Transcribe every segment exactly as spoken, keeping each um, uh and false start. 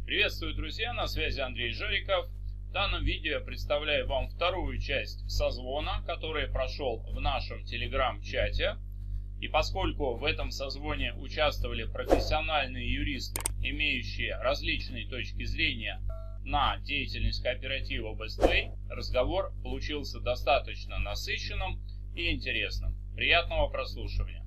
Приветствую, друзья, на связи Андрей Жориков. В данном видео я представляю вам вторую часть созвона, который прошел в нашем телеграм-чате. И поскольку в этом созвоне участвовали профессиональные юристы, имеющие различные точки зрения на деятельность кооператива Best-Way, разговор получился достаточно насыщенным и интересным. Приятного прослушивания.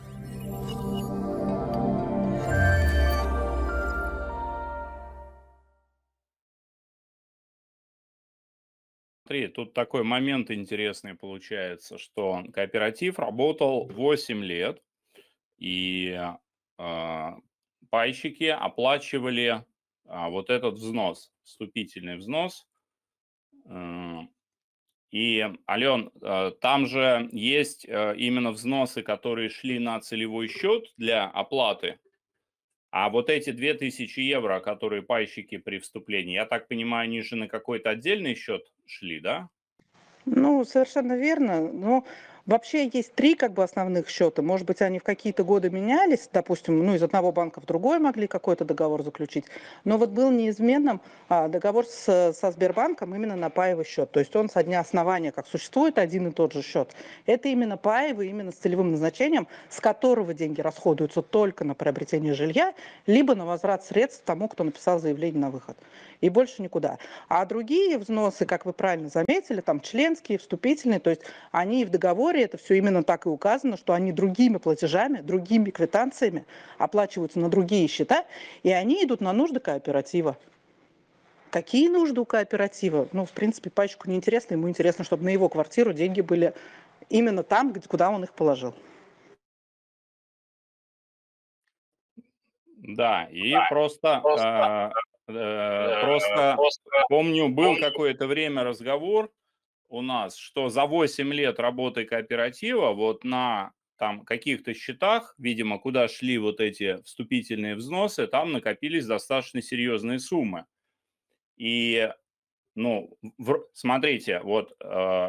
Смотри, тут такой момент интересный получается, что кооператив работал восемь лет, и э, пайщики оплачивали а, вот этот взнос, вступительный взнос. Э, И, Ален, э, там же есть э, именно взносы, которые шли на целевой счет для оплаты. А вот эти две тысячи евро, которые пайщики при вступлении, я так понимаю, они же на какой-то отдельный счет шли, да? Ну, совершенно верно. Но вообще есть три как бы основных счета. Может быть, они в какие-то годы менялись, допустим, ну, из одного банка в другой могли какой-то договор заключить. Но вот был неизменным а, договор с, со Сбербанком именно на паевый счет. То есть он со дня основания, как существует один и тот же счет. Это именно паевый, именно с целевым назначением, с которого деньги расходуются только на приобретение жилья, либо на возврат средств тому, кто написал заявление на выход. И больше никуда. А другие взносы, как вы правильно заметили, там членские, вступительные, то есть они в договоре, это все именно так и указано, что они другими платежами, другими квитанциями оплачиваются на другие счета, и они идут на нужды кооператива. Какие нужды у кооператива? Ну, в принципе, пайщику неинтересно, ему интересно, чтобы на его квартиру деньги были именно там, где, куда он их положил. Да, и просто, э, э, просто помню, был какое-то время разговор у нас, что за восемь лет работы кооператива вот на там каких-то счетах, видимо, куда шли вот эти вступительные взносы, там накопились достаточно серьезные суммы. И, ну, в, смотрите, вот э,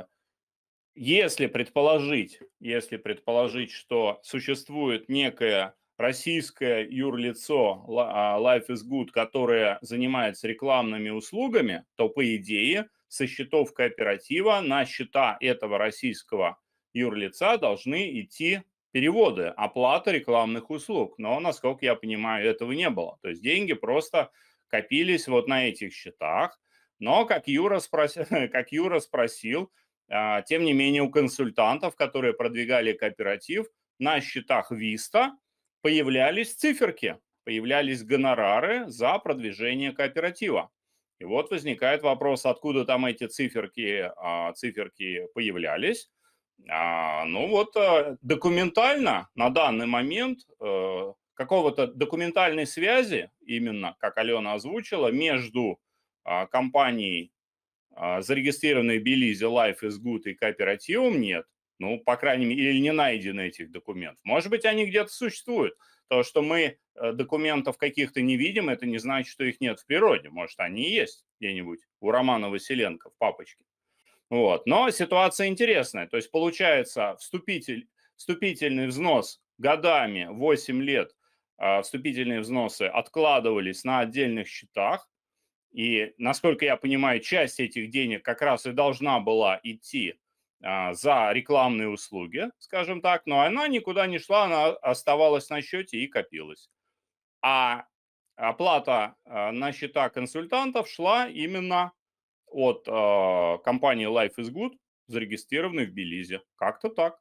если предположить, если предположить, что существует некое российское юрлицо Life is Good, которое занимается рекламными услугами, то, по идее, со счетов кооператива на счета этого российского юрлица должны идти переводы, оплата рекламных услуг. Но, насколько я понимаю, этого не было. То есть деньги просто копились вот на этих счетах. Но, как Юра спросил, как Юра спросил, тем не менее у консультантов, которые продвигали кооператив, на счетах Виста появлялись циферки, появлялись гонорары за продвижение кооператива. И вот возникает вопрос, откуда там эти циферки, циферки появлялись. Ну вот документально на данный момент какого-то документальной связи, именно как Алена озвучила, между компанией, зарегистрированной в Белизе Life is Good и кооперативом нет. Ну, по крайней мере, или не найдены этих документов. Может быть, они где-то существуют. То, что мы документов каких-то не видим, это не значит, что их нет в природе. Может, они и есть где-нибудь у Романа Василенко в папочке. Вот. Но ситуация интересная. То есть, получается, вступитель, вступительный взнос годами, восемь лет, вступительные взносы откладывались на отдельных счетах. И, насколько я понимаю, часть этих денег как раз и должна была идти а, за рекламные услуги, скажем так, но она никуда не шла, она оставалась на счете и копилась. А оплата а, на счета консультантов шла именно от а, компании Life is Good, зарегистрированной в Белизе. Как-то так.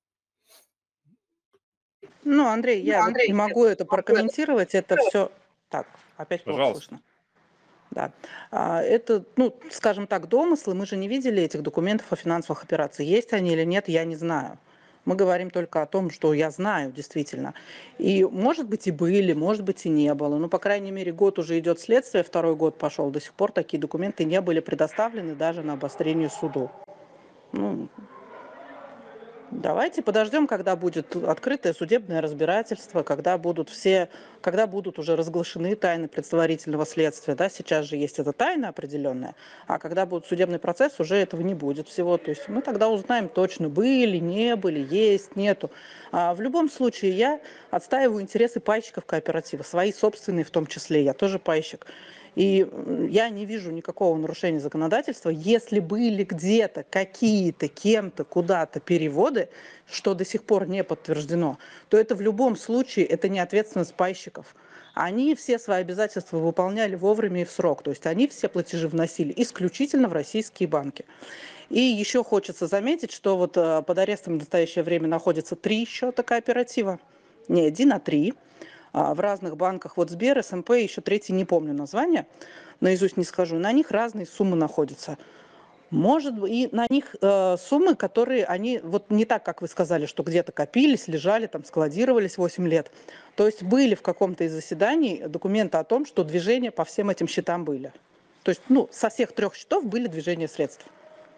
Ну, Андрей, я ну, Андрей, вот не могу это прокомментировать, это все... Так, опять плохо Пожалуйста. слышно. Да. Это, ну, скажем так, домыслы. Мы же не видели этих документов о финансовых операциях. Есть они или нет, я не знаю. Мы говорим только о том, что я знаю действительно. И, может быть, и были, может быть, и не было. Ну, по крайней мере, год уже идет следствие, второй год пошел. До сих пор такие документы не были предоставлены даже на обострение суду. Ну, давайте подождем, когда будет открытое судебное разбирательство, когда будут все, когда будут уже разглашены тайны предварительного следствия. Да, сейчас же есть эта тайна определенная, а когда будет судебный процесс, уже этого не будет всего. То есть мы тогда узнаем точно, были, не были, есть, нету. А в любом случае я отстаиваю интересы пайщиков кооператива, свои собственные в том числе. Я тоже пайщик. И я не вижу никакого нарушения законодательства. Если были где-то какие-то кем-то куда-то переводы, что до сих пор не подтверждено, то это в любом случае это не ответственность пайщиков. Они все свои обязательства выполняли вовремя и в срок. То есть они все платежи вносили исключительно в российские банки. И еще хочется заметить, что вот под арестом в настоящее время находится три счета кооператива. Не один, а три. В разных банках. Вот Сбер, СМП, еще третий, не помню название, наизусть не скажу. На них разные суммы находятся. Может быть, и на них э, суммы, которые они, вот не так, как вы сказали, что где-то копились, лежали, там складировались восемь лет. То есть были в каком-то из заседаний документы о том, что движения по всем этим счетам были. То есть, ну, со всех трех счетов были движения средств.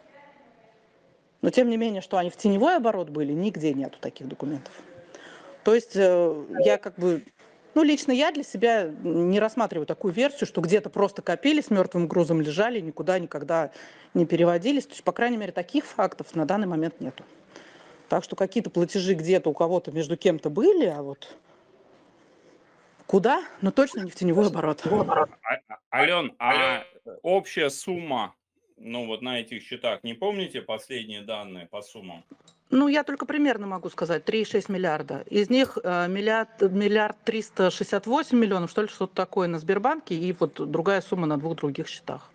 Но тем не менее, что они в теневой оборот были, нигде нету таких документов. То есть э, я как бы, ну, лично я для себя не рассматриваю такую версию, что где-то просто копились, мертвым грузом лежали, никуда никогда не переводились. То есть, по крайней мере, таких фактов на данный момент нету. Так что какие-то платежи где-то у кого-то между кем-то были, а вот куда? Ну, точно не в теневой оборот. Ален, а общая сумма, ну, вот на этих счетах, не помните последние данные по суммам? Ну, я только примерно могу сказать, три и шесть миллиарда. Из них э, миллиард, миллиард триста шестьдесят восемь миллионов, что ли, что-то такое на Сбербанке, и вот другая сумма на двух других счетах.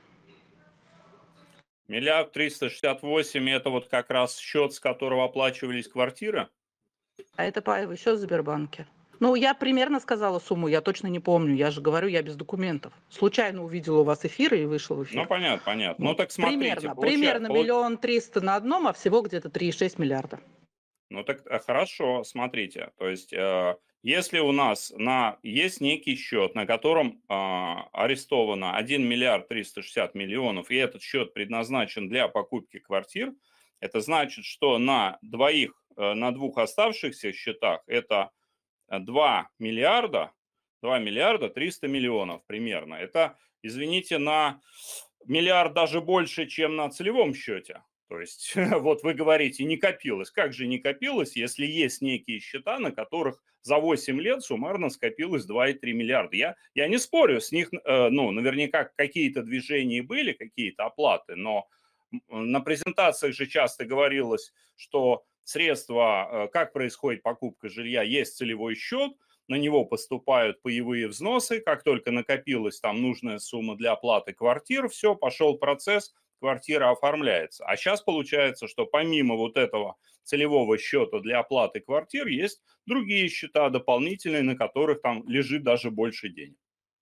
Миллиард триста шестьдесят восемь – это вот как раз счет, с которого оплачивались квартиры? А это паевый счет в Сбербанке. Ну, я примерно сказала сумму, я точно не помню. Я же говорю, я без документов. Случайно увидела у вас эфир и вышла в эфир. Ну, понятно, понятно. Вот. Ну, так смотрите. Примерно, получается, примерно миллион триста на одном, а всего где-то три и шесть миллиарда. Ну, так хорошо, смотрите. То есть, э, если у нас на, есть некий счет, на котором э, арестовано один миллиард триста шестьдесят миллионов, и этот счет предназначен для покупки квартир, это значит, что на двоих, э, на двух оставшихся счетах это два миллиарда, два миллиарда триста миллионов примерно. Это, извините, на миллиард даже больше, чем на целевом счете. То есть, вот вы говорите, не копилось. Как же не копилось, если есть некие счета, на которых за восемь лет суммарно скопилось два и три миллиарда? Я, я не спорю, с них, э, ну, наверняка какие-то движения были, какие-то оплаты, но на презентациях же часто говорилось, что средства, как происходит покупка жилья, есть целевой счет, на него поступают паевые взносы, как только накопилась там нужная сумма для оплаты квартир, все, пошел процесс, квартира оформляется. А сейчас получается, что помимо вот этого целевого счета для оплаты квартир есть другие счета дополнительные, на которых там лежит даже больше денег.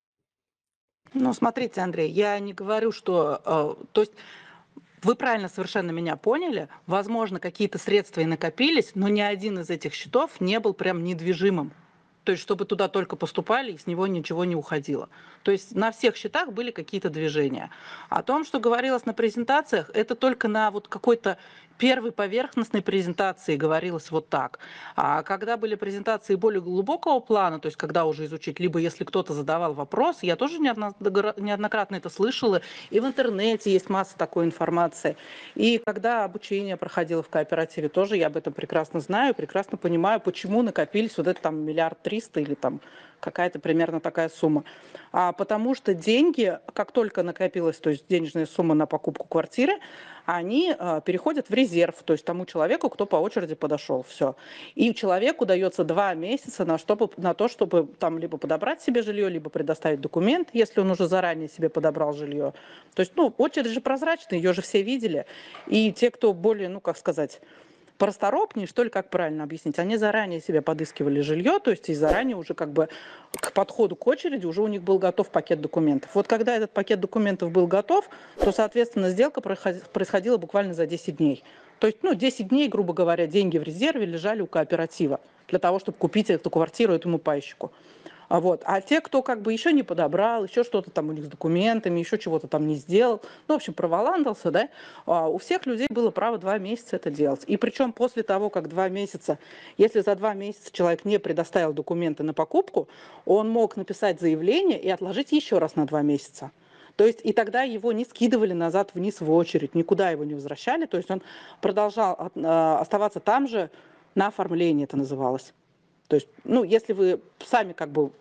Ну, смотрите, Андрей, я не говорю, что... Э, то есть вы правильно совершенно меня поняли. Возможно, какие-то средства и накопились, но ни один из этих счетов не был прям недвижимым. То есть, чтобы туда только поступали, и с него ничего не уходило. То есть, на всех счетах были какие-то движения. О том, что говорилось на презентациях, это только на вот какой-то первой поверхностной презентации говорилось вот так. А когда были презентации более глубокого плана, то есть, когда уже изучить, либо если кто-то задавал вопрос, я тоже неоднократно это слышала, и в интернете есть масса такой информации. И когда обучение проходило в кооперативе, тоже я об этом прекрасно знаю, прекрасно понимаю, почему накопились вот это там миллиард триста или там какая-то примерно такая сумма. А потому что деньги, как только накопилась, то есть денежная сумма на покупку квартиры, они а, переходят в резерв, то есть тому человеку, кто по очереди подошел, все. И человеку дается два месяца на, чтобы, на то, чтобы там либо подобрать себе жилье, либо предоставить документ, если он уже заранее себе подобрал жилье. То есть, ну, очередь же прозрачная, ее же все видели. И те, кто более, ну, как сказать, порасторопнее, что ли, как правильно объяснить, они заранее себе подыскивали жилье, то есть и заранее уже как бы к подходу к очереди уже у них был готов пакет документов. Вот когда этот пакет документов был готов, то, соответственно, сделка происходила буквально за десять дней. То есть, ну, десять дней, грубо говоря, деньги в резерве лежали у кооператива для того, чтобы купить эту квартиру этому пайщику. А, вот. А те, кто как бы еще не подобрал, еще что-то там у них с документами, еще чего-то там не сделал, ну, в общем, проволандался, да, а у всех людей было право два месяца это делать. И причем после того, как два месяца, если за два месяца человек не предоставил документы на покупку, он мог написать заявление и отложить еще раз на два месяца. То есть и тогда его не скидывали назад вниз в очередь, никуда его не возвращали, то есть он продолжал оставаться там же, на оформлении это называлось. То есть, ну, если вы сами как бы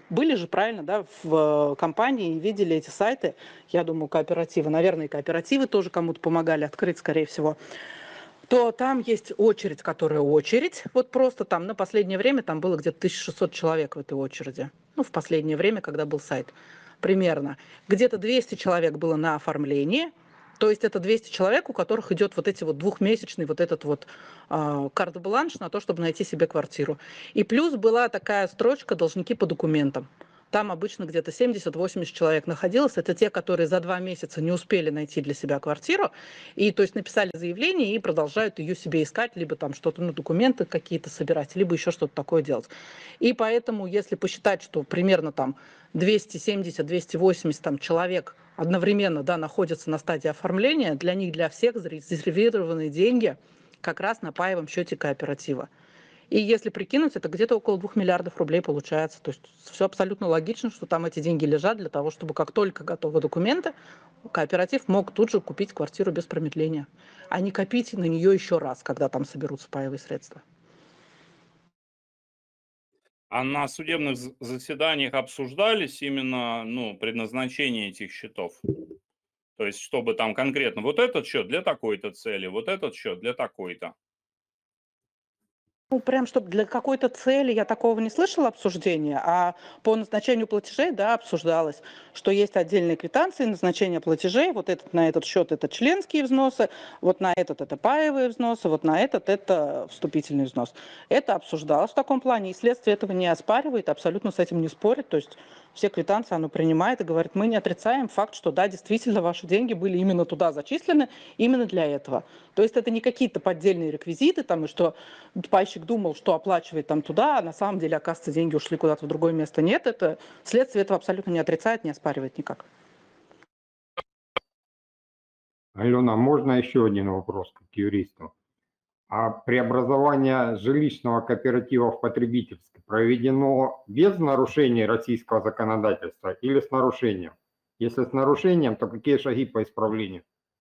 были же, правильно, да, в компании, видели эти сайты, я думаю, кооперативы, наверное, и кооперативы тоже кому-то помогали открыть, скорее всего, то там есть очередь, которая очередь, вот просто там на последнее время там было где-то тысяча шестьсот человек в этой очереди, ну, в последнее время, когда был сайт, примерно. Где-то двести человек было на оформлении, то есть это двести человек, у которых идет вот эти вот двухмесячный вот этот вот э, карт-бланш на то, чтобы найти себе квартиру. И плюс была такая строчка «должники по документам». Там обычно где-то семьдесят-восемьдесят человек находилось. Это те, которые за два месяца не успели найти для себя квартиру. И то есть написали заявление и продолжают ее себе искать, либо там что-то, ну, документы какие-то собирать, либо еще что-то такое делать. И поэтому, если посчитать, что примерно там двести семьдесят - двести восемьдесят там, человек одновременно, да, находятся на стадии оформления, для них, для всех зарезервированы деньги как раз на паевом счете кооператива. И если прикинуть, это где-то около двух миллиардов рублей получается. То есть все абсолютно логично, что там эти деньги лежат для того, чтобы как только готовы документы, кооператив мог тут же купить квартиру без промедления, а не копить на нее еще раз, когда там соберутся паевые средства. А на судебных заседаниях обсуждались именно, ну, предназначение этих счетов? То есть, чтобы там конкретно вот этот счет для такой-то цели, вот этот счет для такой-то. Ну, прям, чтобы для какой-то цели я такого не слышала обсуждения, а по назначению платежей, да, обсуждалось, что есть отдельные квитанции назначения платежей, вот этот на этот счет это членские взносы, вот на этот это паевые взносы, вот на этот это вступительный взнос. Это обсуждалось в таком плане, и следствие этого не оспаривает, абсолютно с этим не спорит, то есть все квитанции оно принимает и говорит, мы не отрицаем факт, что да, действительно ваши деньги были именно туда зачислены, именно для этого. То есть это не какие-то поддельные реквизиты, там, и что пайщик думал, что оплачивает там туда, а на самом деле, оказывается, деньги ушли куда-то в другое место. Нет, это следствие этого абсолютно не отрицает, не оспаривает никак. Алена, можно еще один вопрос как юристу? А преобразование жилищного кооператива в потребительский проведено без нарушения российского законодательства или с нарушением? Если с нарушением, то какие шаги по исправлению?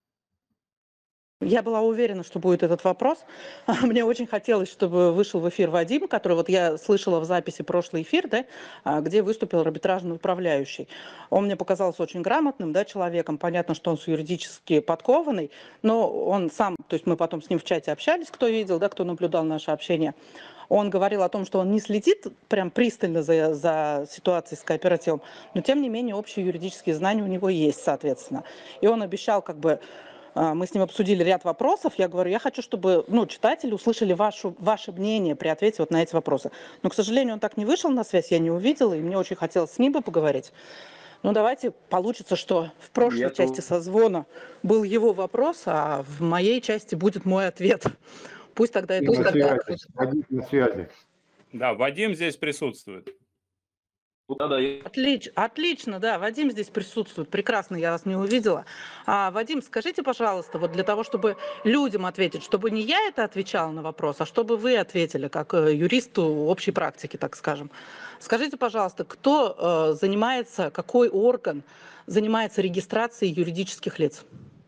Я была уверена, что будет этот вопрос. Мне очень хотелось, чтобы вышел в эфир Вадим, который вот я слышала в записи прошлый эфир, да, где выступил арбитражный управляющий. Он мне показался очень грамотным, да, человеком. Понятно, что он юридически подкованный, но он сам, то есть мы потом с ним в чате общались, кто видел, да, кто наблюдал наше общение. Он говорил о том, что он не следит прям пристально за, за ситуацией с кооперативом, но тем не менее общие юридические знания у него есть, соответственно. И он обещал как бы... Мы с ним обсудили ряд вопросов. Я говорю, я хочу, чтобы ну, читатели услышали вашу, ваше мнение при ответе вот на эти вопросы. Но, к сожалению, он так не вышел на связь, я не увидела, и мне очень хотелось с ним бы поговорить. Ну, давайте, получится, что в прошлой я части тут... созвона был его вопрос, а в моей части будет мой ответ. Пусть тогда это... На связи. Вадим на связи. Да, Вадим здесь присутствует. Да, да. Отлич, отлично, да, Вадим здесь присутствует, прекрасно, я вас не увидела. А, Вадим, скажите, пожалуйста, вот для того, чтобы людям ответить, чтобы не я это отвечала на вопрос, а чтобы вы ответили, как юристу общей практики, так скажем. Скажите, пожалуйста, кто э, занимается, какой орган занимается регистрацией юридических лиц?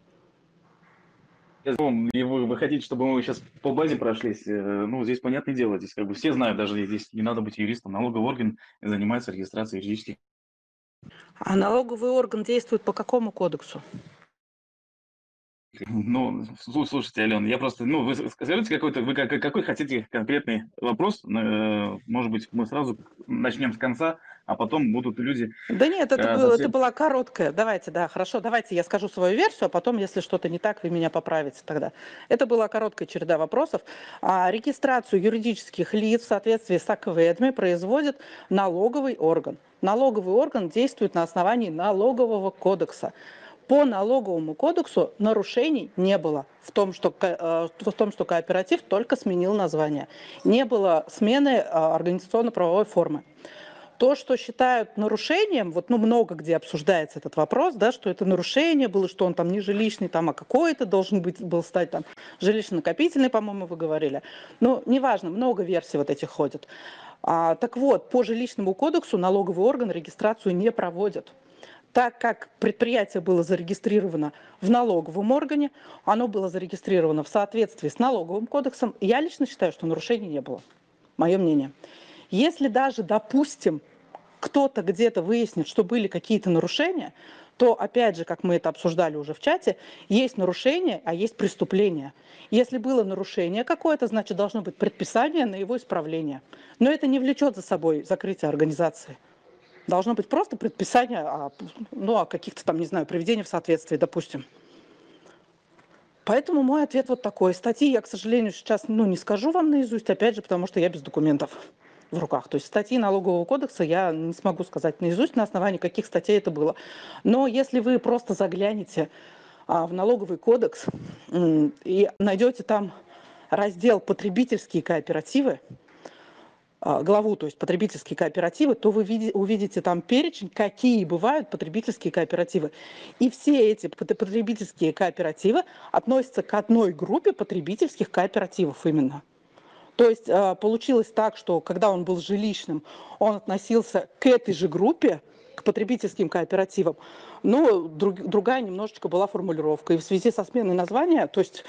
И вы, вы хотите, чтобы мы сейчас по базе прошлись? Ну, здесь понятное дело, здесь как бы все знают, даже здесь не надо быть юристом. Налоговый орган занимается регистрацией юридических. А налоговый орган действует по какому кодексу? Ну, слушайте, Алена, я просто, ну, вы скажите какой-то, вы какой хотите конкретный вопрос? Может быть, мы сразу начнем с конца, а потом будут люди... Да нет, это, э, было, совсем... это была короткая. Давайте, да, хорошо, давайте я скажу свою версию, а потом, если что-то не так, вы меня поправите тогда. Это была короткая череда вопросов. А, регистрацию юридических лиц в соответствии с АКВЭДами производит налоговый орган. Налоговый орган действует на основании налогового кодекса. По налоговому кодексу нарушений не было в том, что, в том, что кооператив только сменил название. Не было смены организационно-правовой формы. То, что считают нарушением, вот ну, много где обсуждается этот вопрос, да, что это нарушение было, что он там не жилищный, там, а какой-то должен быть, был стать там жилищно-накопительный, по-моему, вы говорили. Но неважно, много версий вот этих ходит. А, так вот, по жилищному кодексу налоговый орган регистрацию не проводит. Так как предприятие было зарегистрировано в налоговом органе, оно было зарегистрировано в соответствии с налоговым кодексом, я лично считаю, что нарушений не было. Мое мнение. Если даже, допустим, кто-то где-то выяснит, что были какие-то нарушения, то, опять же, как мы это обсуждали уже в чате, есть нарушение, а есть преступление. Если было нарушение какое-то, значит, должно быть предписание на его исправление. Но это не влечет за собой закрытие организации. Должно быть просто предписание о, ну, о каких-то там, не знаю, приведении в соответствие, допустим. Поэтому мой ответ вот такой. Статьи я, к сожалению, сейчас ну, не скажу вам наизусть, опять же, потому что я без документов в руках. То есть статьи налогового кодекса я не смогу сказать наизусть, на основании каких статей это было. Но если вы просто заглянете а, в налоговый кодекс м, и найдете там раздел «Потребительские кооперативы», главу, то есть потребительские кооперативы, то вы увидите там перечень, какие бывают потребительские кооперативы. И все эти потребительские кооперативы относятся к одной группе потребительских кооперативов именно. То есть получилось так, что когда он был жилищным, он относился к этой же группе, к потребительским кооперативам, но друг, другая немножечко была формулировка. И в связи со сменой названия, то есть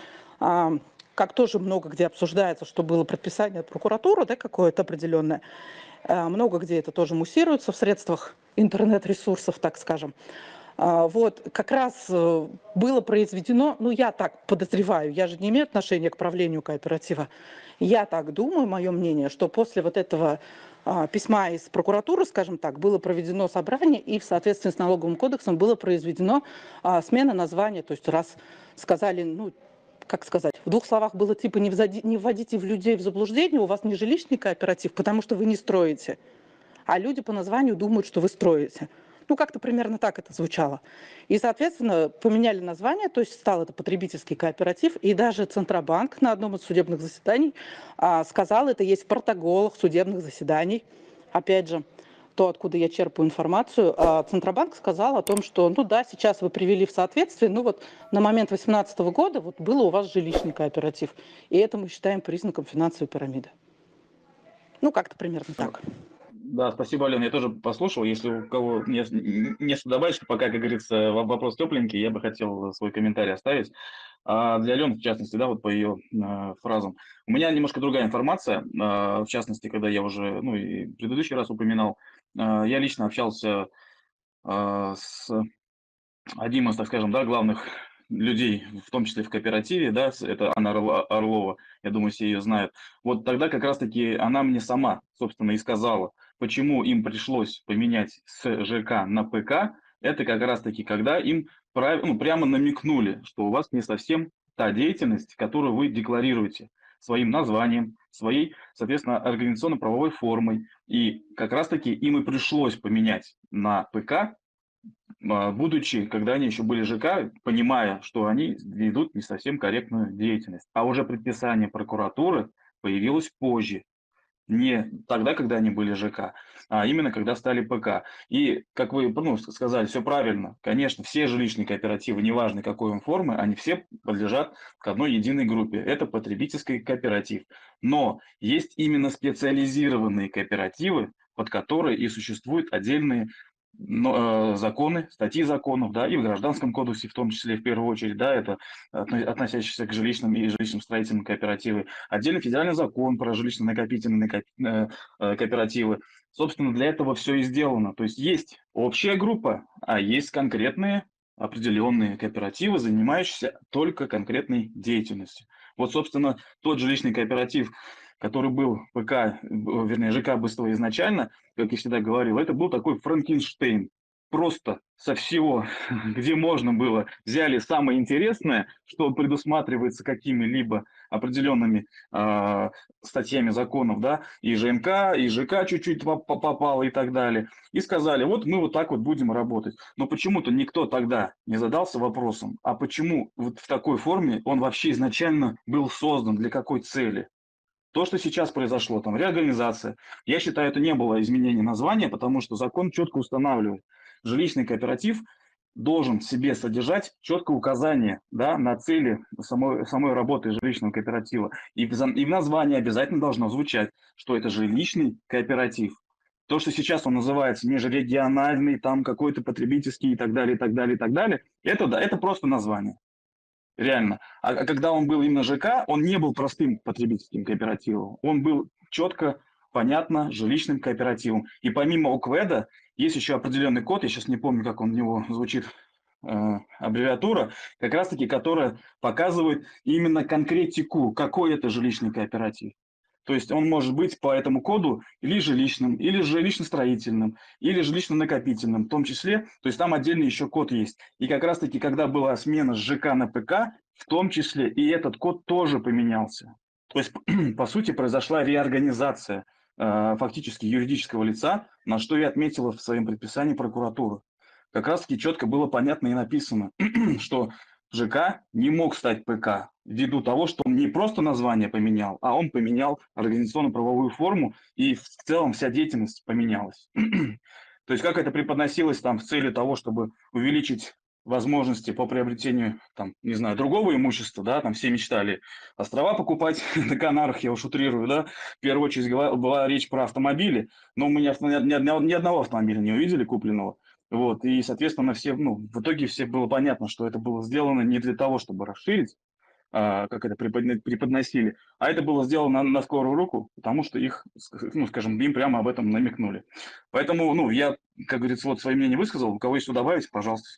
как тоже много где обсуждается, что было предписание от прокуратуры, да, какое-то определенное, много где это тоже муссируется в средствах интернет-ресурсов, так скажем. Вот, как раз было произведено, ну, я так подозреваю, я же не имею отношения к правлению кооператива, я так думаю, мое мнение, что после вот этого письма из прокуратуры, скажем так, было проведено собрание, и в соответствии с налоговым кодексом было произведено смена названия, то есть раз сказали, ну, как сказать, в двух словах было типа не, взади, не вводите в людей в заблуждение, у вас не жилищный кооператив, потому что вы не строите, а люди по названию думают, что вы строите. Ну, как-то примерно так это звучало. И, соответственно, поменяли название, то есть стал это потребительский кооператив, и даже Центробанк на одном из судебных заседаний а, сказал, это есть в протоколах судебных заседаний, опять же, то, откуда я черпаю информацию, а Центробанк сказал о том, что, ну да, сейчас вы привели в соответствие, ну вот на момент две тысячи восемнадцатого года вот было у вас жилищный кооператив, и это мы считаем признаком финансовой пирамиды. Ну, как-то примерно так. Да, спасибо, Алена. Я тоже послушал. Если у кого не, не что добавить, пока, как говорится, вопрос тепленький, я бы хотел свой комментарий оставить. А для Алены, в частности, да, вот по ее э, фразам. У меня немножко другая информация. Э, в частности, когда я уже, ну, и в предыдущий раз упоминал, э, я лично общался э, с одним из, так скажем, да, главных людей, в том числе в кооперативе, да, это Анна Орлова, я думаю, все ее знают. Вот тогда как раз-таки она мне сама, собственно, и сказала, почему им пришлось поменять с ЖК на ПК, это как раз-таки, когда им прав... ну, прямо намекнули, что у вас не совсем та деятельность, которую вы декларируете своим названием, своей, соответственно, организационно-правовой формой. И как раз-таки им и пришлось поменять на ПК, будучи, когда они еще были ЖК, понимая, что они ведут не совсем корректную деятельность. А уже предписание прокуратуры появилось позже. Не тогда, когда они были ЖК, а именно когда стали ПК. И, как вы ну, сказали, все правильно. Конечно, все жилищные кооперативы, неважно какой он формы, они все подлежат к одной единой группе. Это потребительский кооператив. Но есть именно специализированные кооперативы, под которые и существуют отдельные но, э, законы, статьи законов, да, и в Гражданском кодексе, в том числе, в первую очередь, да, это относящиеся к жилищным и жилищным строительным кооперативам, отдельный федеральный закон про жилищно-накопительные кооперативы. Собственно, для этого все и сделано. То есть есть общая группа, а есть конкретные определенные кооперативы, занимающиеся только конкретной деятельностью. Вот, собственно, тот жилищный кооператив, который был ПК, вернее, ЖК Быстово изначально, как я всегда говорил, это был такой Франкенштейн. Просто со всего, где можно было, взяли самое интересное, что предусматривается какими-либо определенными э, статьями законов, да, и ЖМК, и ЖК чуть-чуть попало и так далее, и сказали, вот мы вот так вот будем работать. Но почему-то никто тогда не задался вопросом, а почему вот в такой форме он вообще изначально был создан, для какой цели? То, что сейчас произошло, там, реорганизация, я считаю, это не было изменение названия, потому что закон четко устанавливает. Жилищный кооператив должен в себе содержать четкое указание, да, на цели самой, самой работы жилищного кооператива. И в, и в названии обязательно должно звучать, что это жилищный кооператив. То, что сейчас он называется межрегиональный, там какой-то потребительский и так далее, и так далее, и так далее, это, да, это просто название. Реально. А, а когда он был именно ЖК, он не был простым потребительским кооперативом. Он был четко понятно, жилищным кооперативом. И помимо ОКВЭДа есть еще определенный код, я сейчас не помню, как он у него звучит, э, аббревиатура, как раз-таки, которая показывает именно конкретику, какой это жилищный кооператив. То есть он может быть по этому коду или жилищным, или жилищно-строительным, или жилищно-накопительным в том числе. То есть там отдельный еще код есть. И как раз-таки, когда была смена с ЖК на ПК, в том числе и этот код тоже поменялся. То есть, по сути, произошла реорганизация э, фактически юридического лица, на что я отметила в своем предписании прокуратуры. Как раз-таки четко было понятно и написано, что ЖК не мог стать ПК ввиду того, что он не просто название поменял, а он поменял организационно-правовую форму, и в целом вся деятельность поменялась. То есть как это преподносилось там с целью того, чтобы увеличить возможности по приобретению, там, не знаю, другого имущества, да, там все мечтали острова покупать на Канарах, я уж утрирую, да, в первую очередь была речь про автомобили, но мы ни, ни, ни одного автомобиля не увидели купленного. Вот, и, соответственно, все, ну, в итоге все было понятно, что это было сделано не для того, чтобы расширить, а, как это преподносили, а это было сделано на, на скорую руку, потому что их, ну, скажем, им прямо об этом намекнули. Поэтому, ну, я, как говорится, вот свое мнение высказал, у кого есть что добавить, пожалуйста.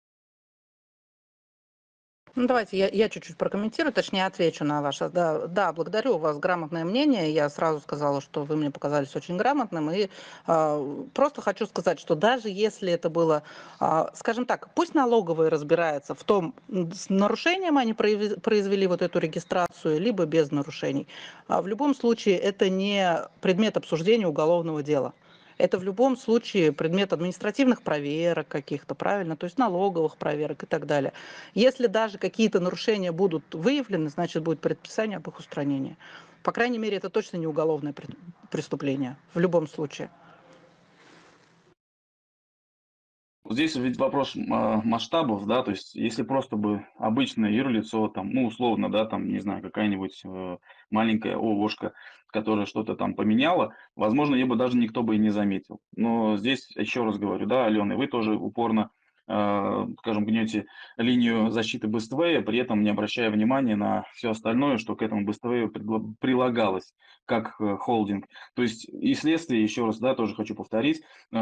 Ну, давайте я, я чуть-чуть прокомментирую, точнее отвечу на ваше. Да, да, благодарю вас, грамотное мнение. Я сразу сказала, что вы мне показались очень грамотным. И э, просто хочу сказать, что даже если это было, э, скажем так, пусть налоговые разбираются в том, с нарушением они произвели вот эту регистрацию, либо без нарушений. А в любом случае это не предмет обсуждения уголовного дела. Это в любом случае предмет административных проверок каких-то, правильно, то есть налоговых проверок и так далее. Если даже какие-то нарушения будут выявлены, значит, будет предписание об их устранении. По крайней мере, это точно не уголовное преступление, в любом случае. Здесь ведь вопрос масштабов, да, то есть если просто бы обычное юрлицо, там, ну, условно, да, там, не знаю, какая-нибудь э, маленькая ООшка, которая что-то там поменяла, возможно, ее бы даже никто бы и не заметил. Но здесь, еще раз говорю, да, Алена, вы тоже упорно, э, скажем, гнете линию защиты БСТВ, при этом не обращая внимания на все остальное, что к этому БСТВ прилагалось, как э, холдинг. То есть и следствие, еще раз, да, тоже хочу повторить, э,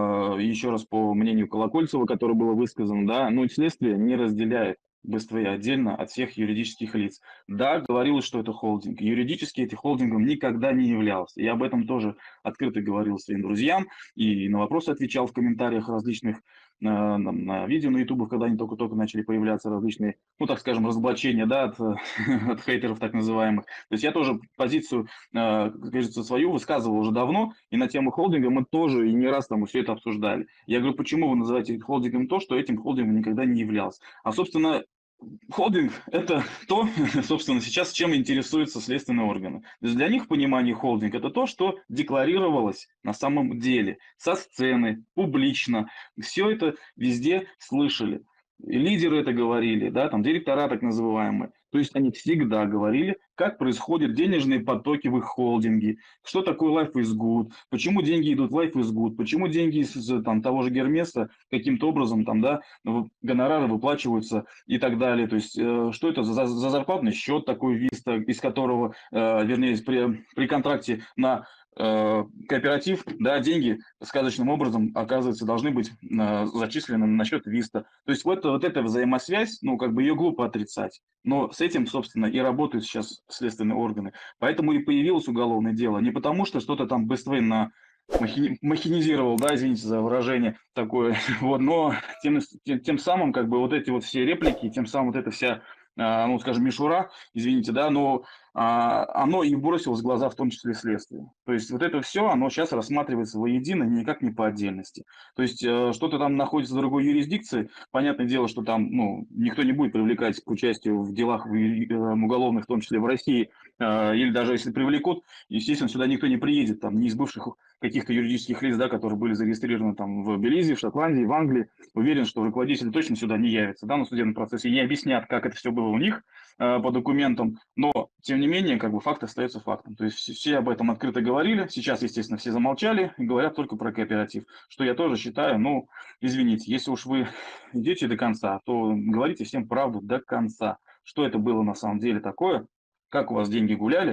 еще раз по мнению Колокольцева, которое было высказано, да, ну, следствие не разделяет БСТВ отдельно от всех юридических лиц. Да, говорилось, что это холдинг. Юридически этим холдингом никогда не являлся. Я об этом тоже открыто говорил своим друзьям и на вопросы отвечал в комментариях различных на, на, на видео на ютубах, когда они только-только начали появляться различные, ну, так скажем, разоблачения, да, от, от хейтеров так называемых. То есть я тоже позицию, э, кажется, свою высказывал уже давно, и на тему холдинга мы тоже и не раз там все это обсуждали. Я говорю, почему вы называете холдингом то, что этим холдингом никогда не являлся? А, собственно, холдинг – это то, собственно, сейчас чем интересуются следственные органы. То есть для них в понимании холдинг – это то, что декларировалось на самом деле, со сцены, публично. Все это везде слышали. Лидеры это говорили, да, там директора так называемые. То есть они всегда говорили, как происходят денежные потоки в их холдинге, что такое Life is Good, почему деньги идут в Life is Good, почему деньги из там, того же Гермеса каким-то образом там, да, гонорары выплачиваются и так далее. То есть э, что это за, за зарплатный счет такой Виста, из которого, э, вернее, при, при контракте на кооператив, да, деньги сказочным образом, оказывается, должны быть э, зачислены на счет Виста. То есть вот, вот эта взаимосвязь, ну, как бы ее глупо отрицать. Но с этим, собственно, и работают сейчас следственные органы. Поэтому и появилось уголовное дело. Не потому, что что-то там быстро на махини... махинизировал, да, извините за выражение такое, вот, но тем, тем, тем самым, как бы, вот эти вот все реплики, тем самым вот эта вся, э, ну, скажем, мишура, извините, да, но оно и бросилось в глаза, в том числе следствию. То есть вот это все, оно сейчас рассматривается воедино, никак не по отдельности. То есть э, что-то там находится в другой юрисдикции, понятное дело, что там, ну, никто не будет привлекать к участию в делах уголовных, в том числе в России, э, или даже если привлекут, естественно, сюда никто не приедет, там, не из бывших каких-то юридических лиц, да, которые были зарегистрированы там в Белизе, в Шотландии, в Англии. Уверен, что руководители точно сюда не явятся, да, на судебном процессе, и не объяснят, как это все было у них э, по документам, но, тем не менее, как бы факт остается фактом. То есть все об этом открыто говорили, сейчас, естественно, все замолчали и говорят только про кооператив, что я тоже считаю, ну, извините, если уж вы идете до конца, то говорите всем правду до конца, что это было на самом деле такое, как у вас деньги гуляли,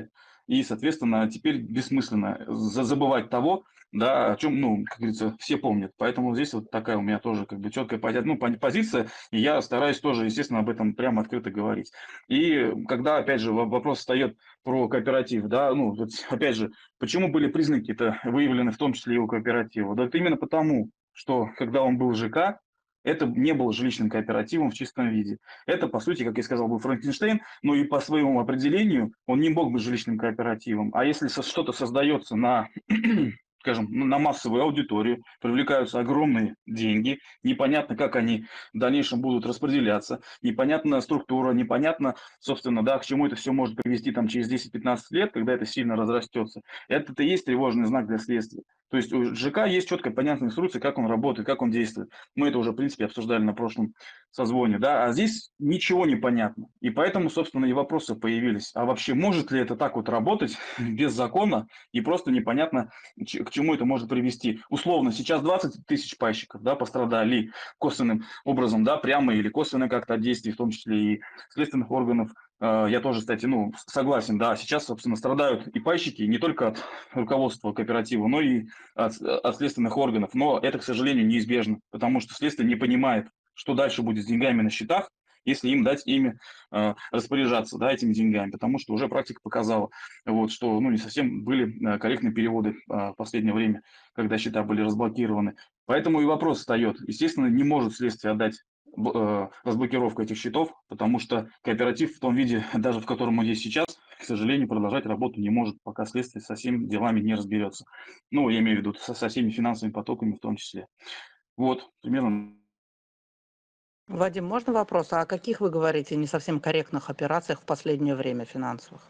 и, соответственно, теперь бессмысленно забывать того, да, о чем, ну, как говорится, все помнят. Поэтому здесь вот такая у меня тоже как бы четкая пози- ну, пози- позиция, и я стараюсь тоже, естественно, об этом прямо открыто говорить. И когда, опять же, во- вопрос встает про кооператив, да, ну, вот, опять же, почему были признаки-то выявлены в том числе и у кооператива? Да это именно потому, что когда он был ЖК, это не было жилищным кооперативом в чистом виде. Это, по сути, как я сказал, был Франкенштейн, но и по своему определению он не мог быть жилищным кооперативом. А если со- что-то создается на, скажем, ну, на массовую аудиторию, привлекаются огромные деньги, непонятно, как они в дальнейшем будут распределяться, непонятна структура, непонятно, собственно, да, к чему это все может привести там через десять-пятнадцать лет, когда это сильно разрастется. Это-то и есть тревожный знак для следствия. То есть у ЖК есть четкая понятная инструкция, как он работает, как он действует. Мы это уже, в принципе, обсуждали на прошлом созвоне, да, а здесь ничего не понятно. И поэтому, собственно, и вопросы появились. А вообще, может ли это так вот работать без закона и просто непонятно, к чему это может привести? Условно, сейчас двадцать тысяч пайщиков, да, пострадали косвенным образом, да, прямо или косвенно как-то от действий, в том числе и следственных органов. Я тоже, кстати, ну, согласен, да, сейчас, собственно, страдают и пайщики не только от руководства кооператива, но и от, от следственных органов. Но это, к сожалению, неизбежно, потому что следствие не понимает, что дальше будет с деньгами на счетах, если им дать ими э, распоряжаться, да, этими деньгами, потому что уже практика показала, вот, что, ну, не совсем были э, корректные переводы э, в последнее время, когда счета были разблокированы. Поэтому и вопрос встает. Естественно, не может следствие отдать э, разблокировку этих счетов, потому что кооператив в том виде, даже в котором он есть сейчас, к сожалению, продолжать работу не может, пока следствие со всеми делами не разберется. Ну, я имею в виду со, со всеми финансовыми потоками в том числе. Вот, примерно. Вадим, можно вопрос? А о каких вы говорите не совсем корректных операциях в последнее время финансовых?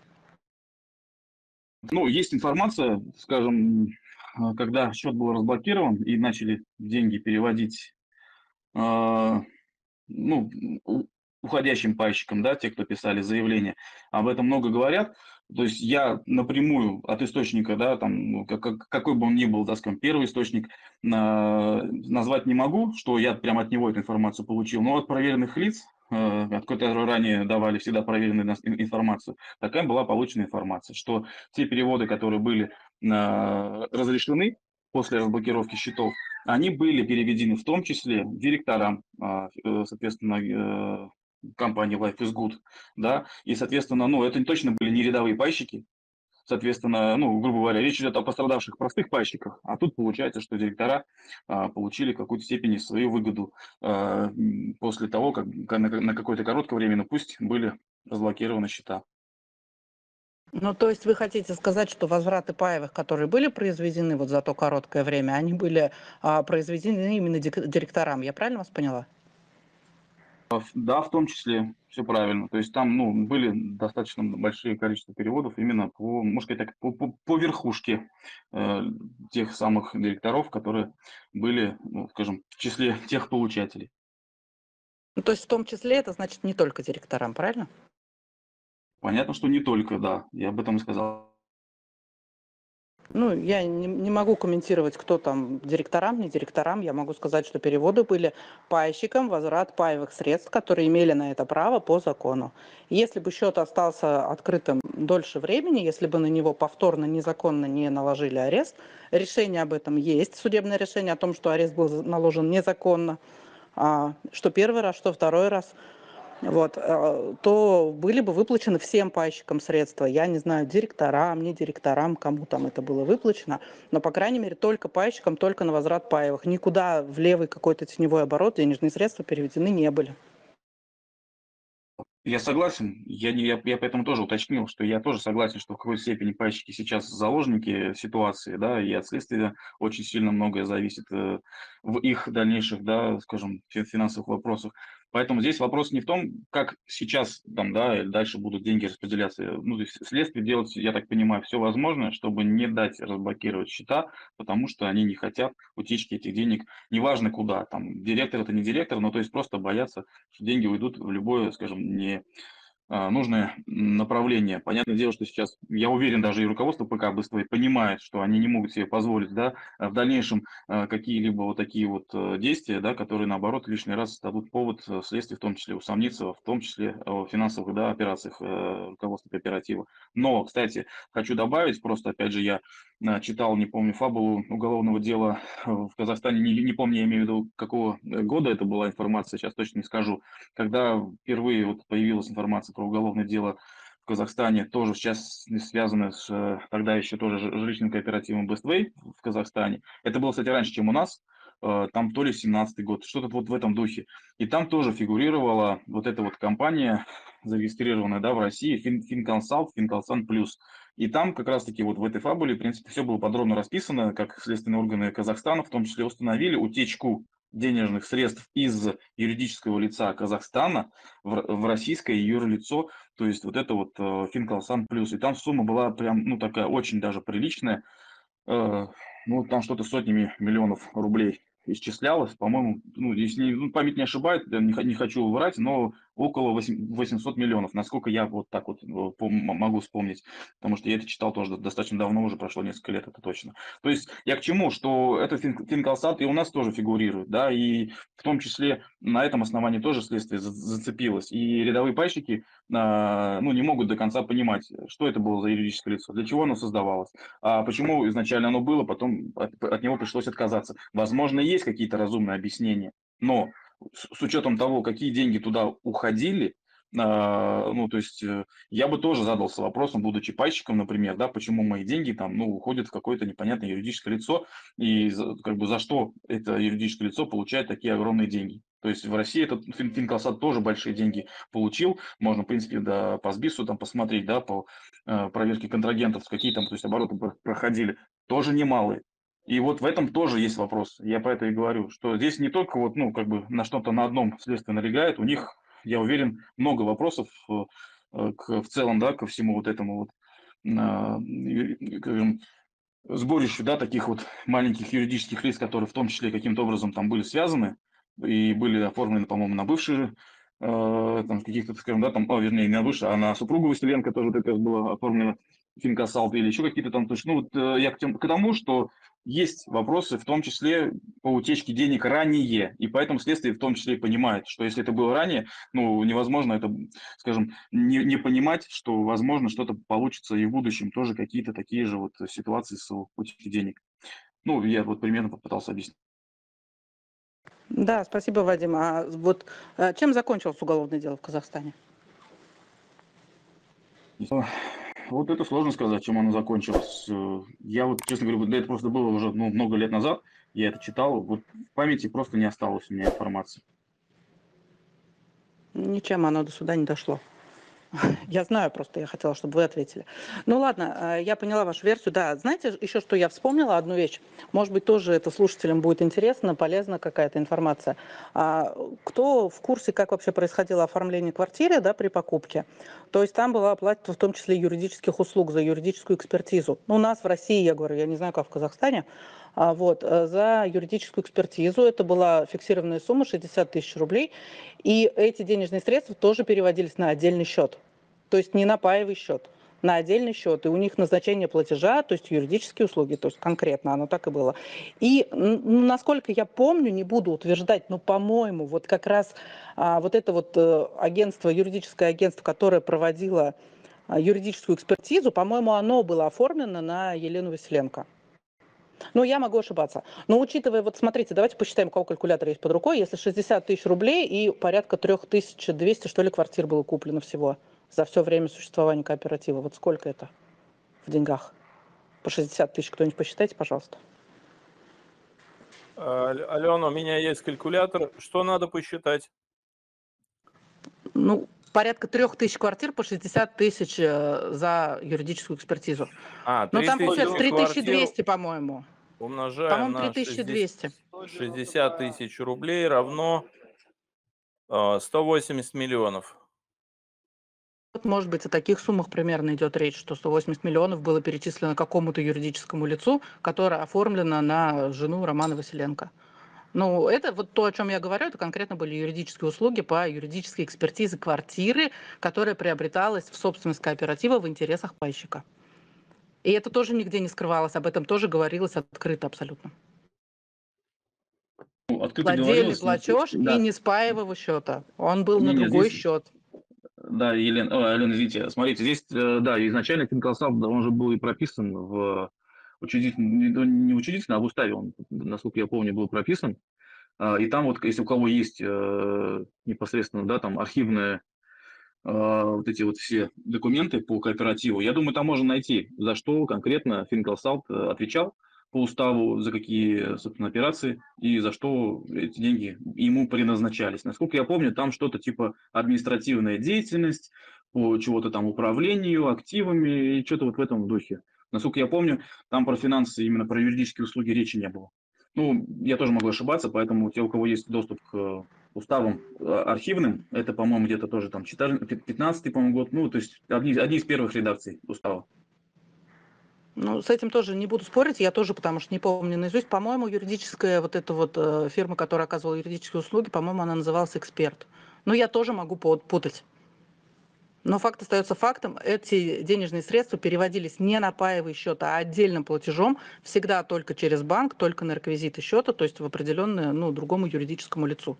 Ну, есть информация, скажем, когда счет был разблокирован и начали деньги переводить, э, ну, уходящим пайщикам, да, те, кто писали заявление, об этом много говорят. То есть я напрямую от источника, да, там, ну, как, какой бы он ни был, да, скажем, первый источник, э, назвать не могу, что я прямо от него эту информацию получил, но от проверенных лиц, э, от которых ранее давали всегда проверенную информацию, такая была получена информация, что те переводы, которые были э, разрешены после разблокировки счетов, они были переведены в том числе директорам, соответственно, компании Life is Good, да, и, соответственно, ну, это точно были не рядовые пайщики, соответственно, ну, грубо говоря, речь идет о пострадавших простых пайщиках, а тут получается, что директора а, получили в какой-то степени свою выгоду а, после того, как на, на какое-то короткое время, ну, пусть были разблокированы счета. Ну, то есть вы хотите сказать, что возвраты паевых, которые были произведены вот за то короткое время, они были а, произведены именно директорам, я правильно вас поняла? Да, в том числе, все правильно. То есть там, ну, были достаточно большие количество переводов именно по, можно сказать так, по, по, по верхушке э, тех самых директоров, которые были, ну, скажем, в числе тех получателей. Ну, то есть в том числе это значит не только директорам, правильно? Понятно, что не только, да, я об этом и сказал. Ну, я не, не могу комментировать, кто там директорам, не директорам. Я могу сказать, что переводы были пайщикам, возврат паевых средств, которые имели на это право по закону. Если бы счет остался открытым дольше времени, если бы на него повторно незаконно не наложили арест, решение об этом есть, судебное решение о том, что арест был наложен незаконно, а, что первый раз, что второй раз, вот, то были бы выплачены всем пайщикам средства. Я не знаю, директорам, не директорам, кому там это было выплачено, но, по крайней мере, только пайщикам, только на возврат паевых. Никуда в левый какой-то теневой оборот денежные средства переведены не были. Я согласен, я, не, я, я поэтому тоже уточнил, что я тоже согласен, что в какой-то степени пайщики сейчас заложники ситуации, да, и от следствия очень сильно многое зависит э, в их дальнейших, да, скажем, финансовых вопросах. Поэтому здесь вопрос не в том, как сейчас там, да, или дальше будут деньги распределяться. Ну, то есть следствие делать, я так понимаю, все возможное, чтобы не дать разблокировать счета, потому что они не хотят утечки этих денег, неважно куда, там, директор это не директор, но то есть просто боятся, что деньги уйдут в любое, скажем, не нужное направление. Понятное дело, что сейчас, я уверен, даже и руководство ПК Быстрый понимает, что они не могут себе позволить, да, в дальнейшем какие-либо вот такие вот действия, да, которые, наоборот, лишний раз дадут повод следствию, в том числе усомниться, в том числе о финансовых, да, операциях руководства кооператива. Но, кстати, хочу добавить, просто, опять же, я читал, не помню, фабулу уголовного дела в Казахстане, не, не помню, я имею в виду, какого года это была информация, сейчас точно не скажу, когда впервые вот появилась информация про уголовное дело в Казахстане, тоже сейчас связано с тогда еще тоже жилищным кооперативом Best-Way в Казахстане. Это было, кстати, раньше, чем у нас, там то ли семнадцатый год, что-то вот в этом духе. И там тоже фигурировала вот эта вот компания, зарегистрированная, да, в России, Финконсалт, Финконсалт Плюс. И там как раз-таки вот в этой фабуле, в принципе, все было подробно расписано, как следственные органы Казахстана в том числе установили утечку денежных средств из юридического лица Казахстана в, в российское юрлицо, то есть вот это вот э, Финконсалт Плюс. И там сумма была прям, ну, такая очень даже приличная, э, ну, там что-то сотнями миллионов рублей исчислялось, по-моему, ну, если не, ну, память не ошибает, не, не хочу врать, но около восьмисот миллионов, насколько я вот так вот могу вспомнить, потому что я это читал тоже достаточно давно, уже прошло несколько лет, это точно. То есть я к чему, что это Финконсалт и у нас тоже фигурирует, да, и в том числе на этом основании тоже следствие зацепилось, и рядовые пайщики, ну, не могут до конца понимать, что это было за юридическое лицо, для чего оно создавалось, а почему изначально оно было, потом от, от него пришлось отказаться. Возможно, есть какие-то разумные объяснения, но с, с учетом того, какие деньги туда уходили, Uh, ну, то есть uh, я бы тоже задался вопросом, будучи пайщиком, например, да, почему мои деньги там, ну, уходят в какое-то непонятное юридическое лицо, и за, как бы за что это юридическое лицо получает такие огромные деньги. То есть в России этот Финконсалт тоже большие деньги получил, можно, в принципе, да, по СБИСу там посмотреть, да, по uh, проверке контрагентов, какие там, то есть обороты проходили, тоже немалые. И вот в этом тоже есть вопрос. Я про это и говорю, что здесь не только вот, ну, как бы на что-то на одном следствие налегает, у них, я уверен, много вопросов к, в целом, да, ко всему вот этому вот, скажем, сборищу, да, таких вот маленьких юридических лиц, которые в том числе каким-то образом там были связаны и были оформлены, по-моему, на бывшие, там, каких-то, скажем, да, там, о, вернее, не на бывшие, а на супругу Василенко тоже вот это было оформлено Финконсалт или еще какие-то там, то есть, ну, вот я к, тем, к тому, что есть вопросы, в том числе по утечке денег ранее, и поэтому следствие в том числе и понимает, что если это было ранее, ну, невозможно это, скажем, не, не понимать, что, возможно, что-то получится и в будущем, тоже какие-то такие же вот ситуации с утечкой денег. Ну, я вот примерно попытался объяснить. Да, спасибо, Вадим. А вот чем закончилось уголовное дело в Казахстане? Вот это сложно сказать, чем оно закончилось. Я вот, честно говоря, это просто было уже ну, много лет назад, я это читал, вот в памяти просто не осталось у меня информации. Ничем оно до суда не дошло. Я знаю просто, я хотела, чтобы вы ответили. Ну ладно, я поняла вашу версию. Да, знаете, еще что я вспомнила, одну вещь. Может быть, тоже это слушателям будет интересно, полезна какая-то информация. А кто в курсе, как вообще происходило оформление квартиры, да, при покупке? То есть там была оплата в том числе юридических услуг за юридическую экспертизу. Ну, у нас в России, я говорю, я не знаю, как в Казахстане, а вот, за юридическую экспертизу это была фиксированная сумма шестьдесят тысяч рублей, и эти денежные средства тоже переводились на отдельный счет. То есть не на паевый счет, на отдельный счет. И у них назначение платежа, то есть юридические услуги, то есть конкретно оно так и было. И, ну, насколько я помню, не буду утверждать, но, по-моему, вот как раз а, вот это вот а, агентство, юридическое агентство, которое проводило а, юридическую экспертизу, по-моему, оно было оформлено на Елену Василенко. Ну, я могу ошибаться. Но учитывая, вот смотрите, давайте посчитаем, у кого калькулятор есть под рукой. Если шестьдесят тысяч рублей и порядка три тысячи двести, что ли, квартир было куплено всего за все время существования кооператива. Вот сколько это в деньгах? По шестьдесят тысяч. Кто-нибудь посчитайте, пожалуйста. Алена, у меня есть калькулятор. Что надо посчитать? Ну, порядка трех тысяч квартир по шестьдесят тысяч за юридическую экспертизу. А, ну, там получается три тысячи двести, по-моему. Умножаем по-моему, три тысячи двести. шестьдесят тысяч рублей равно сто восемьдесят миллионов. Может быть, о таких суммах примерно идет речь, что сто восемьдесят миллионов было перечислено какому-то юридическому лицу, которое оформлено на жену Романа Василенко. Ну, это вот то, о чем я говорю, это конкретно были юридические услуги по юридической экспертизе квартиры, которая приобреталась в собственность кооператива в интересах пайщика. И это тоже нигде не скрывалось, об этом тоже говорилось открыто абсолютно. Ну, открыто Отдельный говорилось, платеж да. и не с паевого счета, он был Не, на не, другой здесь- счет. Да, Елена, о, Алена, извините, смотрите, здесь, э, да, изначально Финколсап, да, он же был и прописан в учредительном, не не в учредительном, а в уставе он, насколько я помню, был прописан. А, И там вот, если у кого есть э, непосредственно, да, там архивные э, вот эти вот все документы по кооперативу, я думаю, там можно найти, за что конкретно Финколсалт э, отвечал по уставу, за какие, собственно, операции и за что эти деньги ему предназначались. Насколько я помню, там что-то типа административная деятельность, по чего-то там управлению активами и что-то вот в этом духе. Насколько я помню, там про финансы, именно про юридические услуги речи не было. Ну, я тоже могу ошибаться, поэтому те, у кого есть доступ к уставам э, архивным, это, по-моему, где-то тоже там пятнадцатый, по-моему, год, ну, то есть одни, одни из первых редакций устава. Ну, с этим тоже не буду спорить, я тоже, потому что не помню наизусть. По-моему, юридическая вот эта вот э, фирма, которая оказывала юридические услуги, по-моему, она называлась «Эксперт». Но я тоже могу путать. Но факт остается фактом. Эти денежные средства переводились не на паевый счет, а отдельным платежом, всегда только через банк, только на реквизиты счета, то есть в определенное, ну, другому юридическому лицу.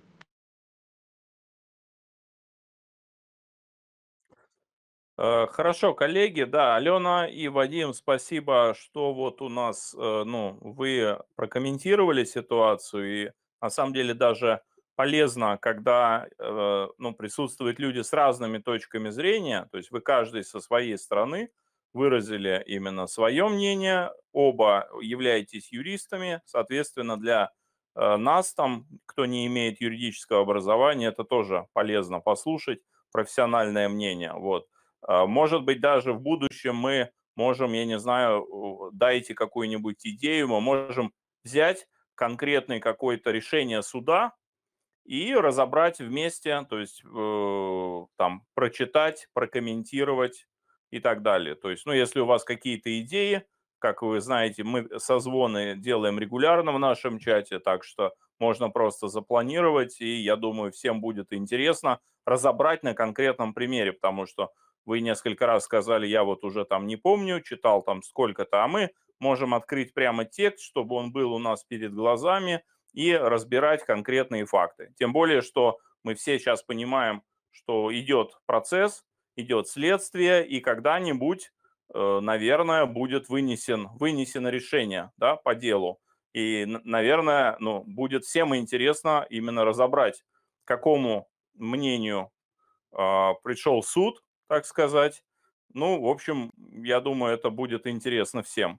Хорошо, коллеги, да, Алена и Вадим, спасибо, что вот у нас, э, ну, вы прокомментировали ситуацию, и на самом деле даже полезно, когда, э, ну, присутствуют люди с разными точками зрения, то есть вы каждый со своей стороны выразили именно свое мнение, оба являетесь юристами, соответственно, для э, нас там, кто не имеет юридического образования, это тоже полезно послушать профессиональное мнение, вот. А, Может быть, даже в будущем мы можем, я не знаю, дайте какую-нибудь идею, мы можем взять конкретное какое-то решение суда и разобрать вместе, то есть э, там прочитать, прокомментировать и так далее. То есть, ну, если у вас какие-то идеи, как вы знаете, мы созвоны делаем регулярно в нашем чате, так что можно просто запланировать, и я думаю, всем будет интересно разобрать на конкретном примере, потому что вы несколько раз сказали, я вот уже там не помню, читал там сколько-то, а мы можем открыть прямо текст, чтобы он был у нас перед глазами, и разбирать конкретные факты. Тем более, что мы все сейчас понимаем, что идет процесс, идет следствие, и когда-нибудь, э, наверное, будет вынесен, вынесено решение, да, по делу. И, наверное, ну, будет всем интересно именно разобрать, к какому мнению э, пришел суд, так сказать. Ну, в общем, я думаю, это будет интересно всем.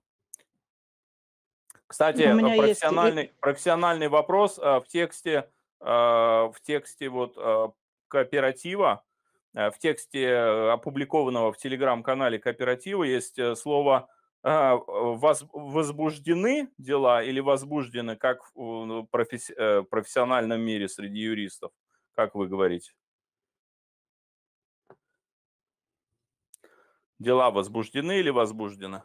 Кстати, У меня есть... профессиональный, профессиональный вопрос э, в тексте, э, в тексте вот э, кооператива, э, в тексте э, опубликованного в телеграм-канале кооператива есть э, слово э, воз- возбуждены дела или возбуждены, как в професс- э, профессиональном мире среди юристов, как вы говорите? Дела возбуждены или возбуждены?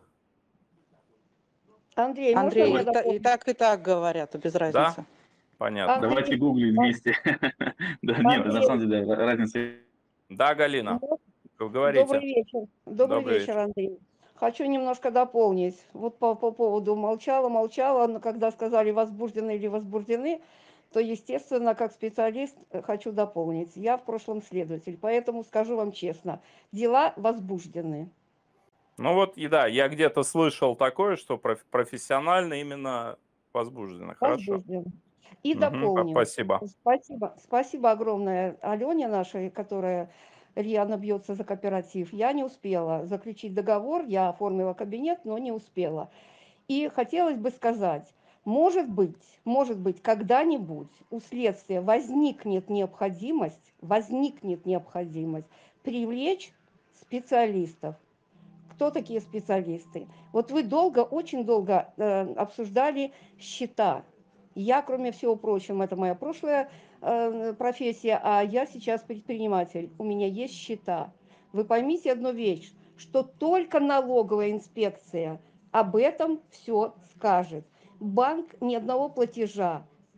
Андрей, можно Андрей, я и, та- и дополню? так, и так говорят, без Да? разницы. Понятно. Давайте Андрей, гуглить а- вместе. Да, нет, на Андрей, самом деле да, разница. Да, Галина, ну, говорите. добрый вечер. Добрый Добрый вечер, вечер. Андрей. Хочу немножко дополнить. Вот по, по поводу молчала, молчала, но когда сказали возбуждены или возбуждены, то, естественно, как специалист э, хочу дополнить. Я в прошлом следователь, поэтому скажу вам честно, дела возбуждены. Ну вот, и да, я где-то слышал такое, что проф- профессионально именно возбуждено. Хорошо. Возбуждены. И Мгм, па- дополню. спасибо. Спасибо, спасибо огромное Алене нашей, которая рьяно бьется за кооператив. Я не успела заключить договор, я оформила кабинет, но не успела. И хотелось бы сказать, может быть, может быть, когда-нибудь у следствия возникнет необходимость, возникнет необходимость привлечь специалистов. Кто такие специалисты? Вот вы долго, очень долго э, обсуждали счета. Я, кроме всего прочего, это моя прошлая э, профессия, а я сейчас предприниматель. У меня есть счета. Вы поймите одну вещь, что только налоговая инспекция об этом все скажет. Банк ни одного платежа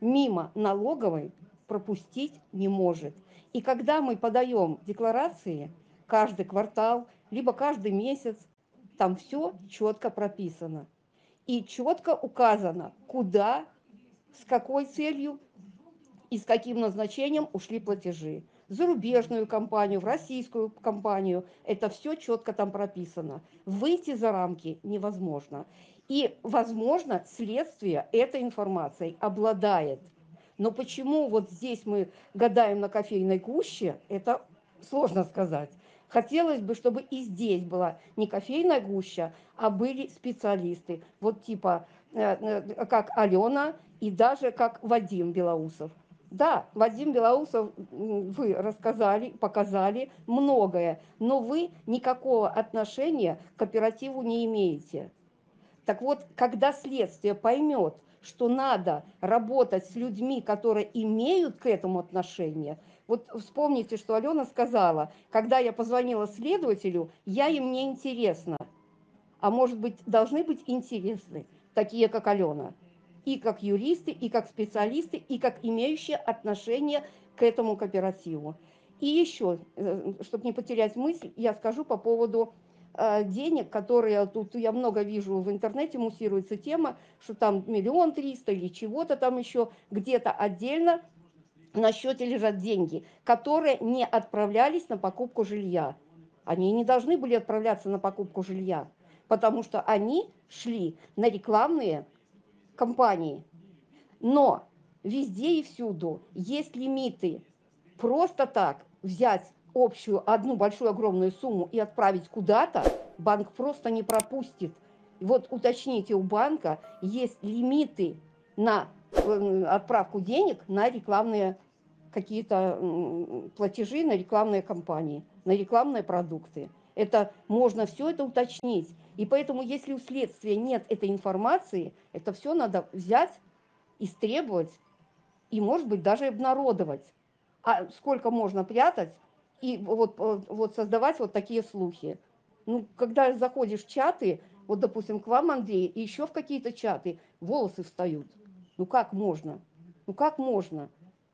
мимо налоговой пропустить не может. И когда мы подаем декларации каждый квартал, либо каждый месяц, там все четко прописано. И четко указано, куда, с какой целью и с каким назначением ушли платежи. В зарубежную компанию, в российскую компанию. Это все четко там прописано. Выйти за рамки невозможно. И, возможно, следствие этой информацией обладает. Но почему вот здесь мы гадаем на кофейной гуще, это сложно сказать. Хотелось бы, чтобы и здесь была не кофейная гуща, а были специалисты. Вот типа как Алена и даже как Вадим Белоусов. Да, Вадим Белоусов, вы рассказали, показали многое, но вы никакого отношения к кооперативу не имеете. Так вот, когда следствие поймет, что надо работать с людьми, которые имеют к этому отношение, вот вспомните, что Алена сказала, когда я позвонила следователю, я им не интересна, а может быть, должны быть интересны, такие как Алена. И как юристы, и как специалисты, и как имеющие отношение к этому кооперативу. И еще, чтобы не потерять мысль, я скажу по поводу э, денег, которые тут я много вижу в интернете, муссируется тема, что там миллион триста или чего-то там еще, где-то отдельно на счете лежат деньги, которые не отправлялись на покупку жилья. Они не должны были отправляться на покупку жилья, потому что они шли на рекламные компании. Но везде и всюду есть лимиты. Просто так взять общую одну большую огромную сумму и отправить куда-то, банк просто не пропустит. Вот уточните у банка, есть лимиты на отправку денег на рекламные какие-то платежи, на рекламные кампании, на рекламные продукты. Это можно все это уточнить. И поэтому, если у следствия нет этой информации, это все надо взять, истребовать и, может быть, даже обнародовать. А сколько можно прятать и вот, вот создавать вот такие слухи. Ну, когда заходишь в чаты, вот, допустим, к вам, Андрей, и еще в какие-то чаты, волосы встают. Ну, как можно? Ну, как можно?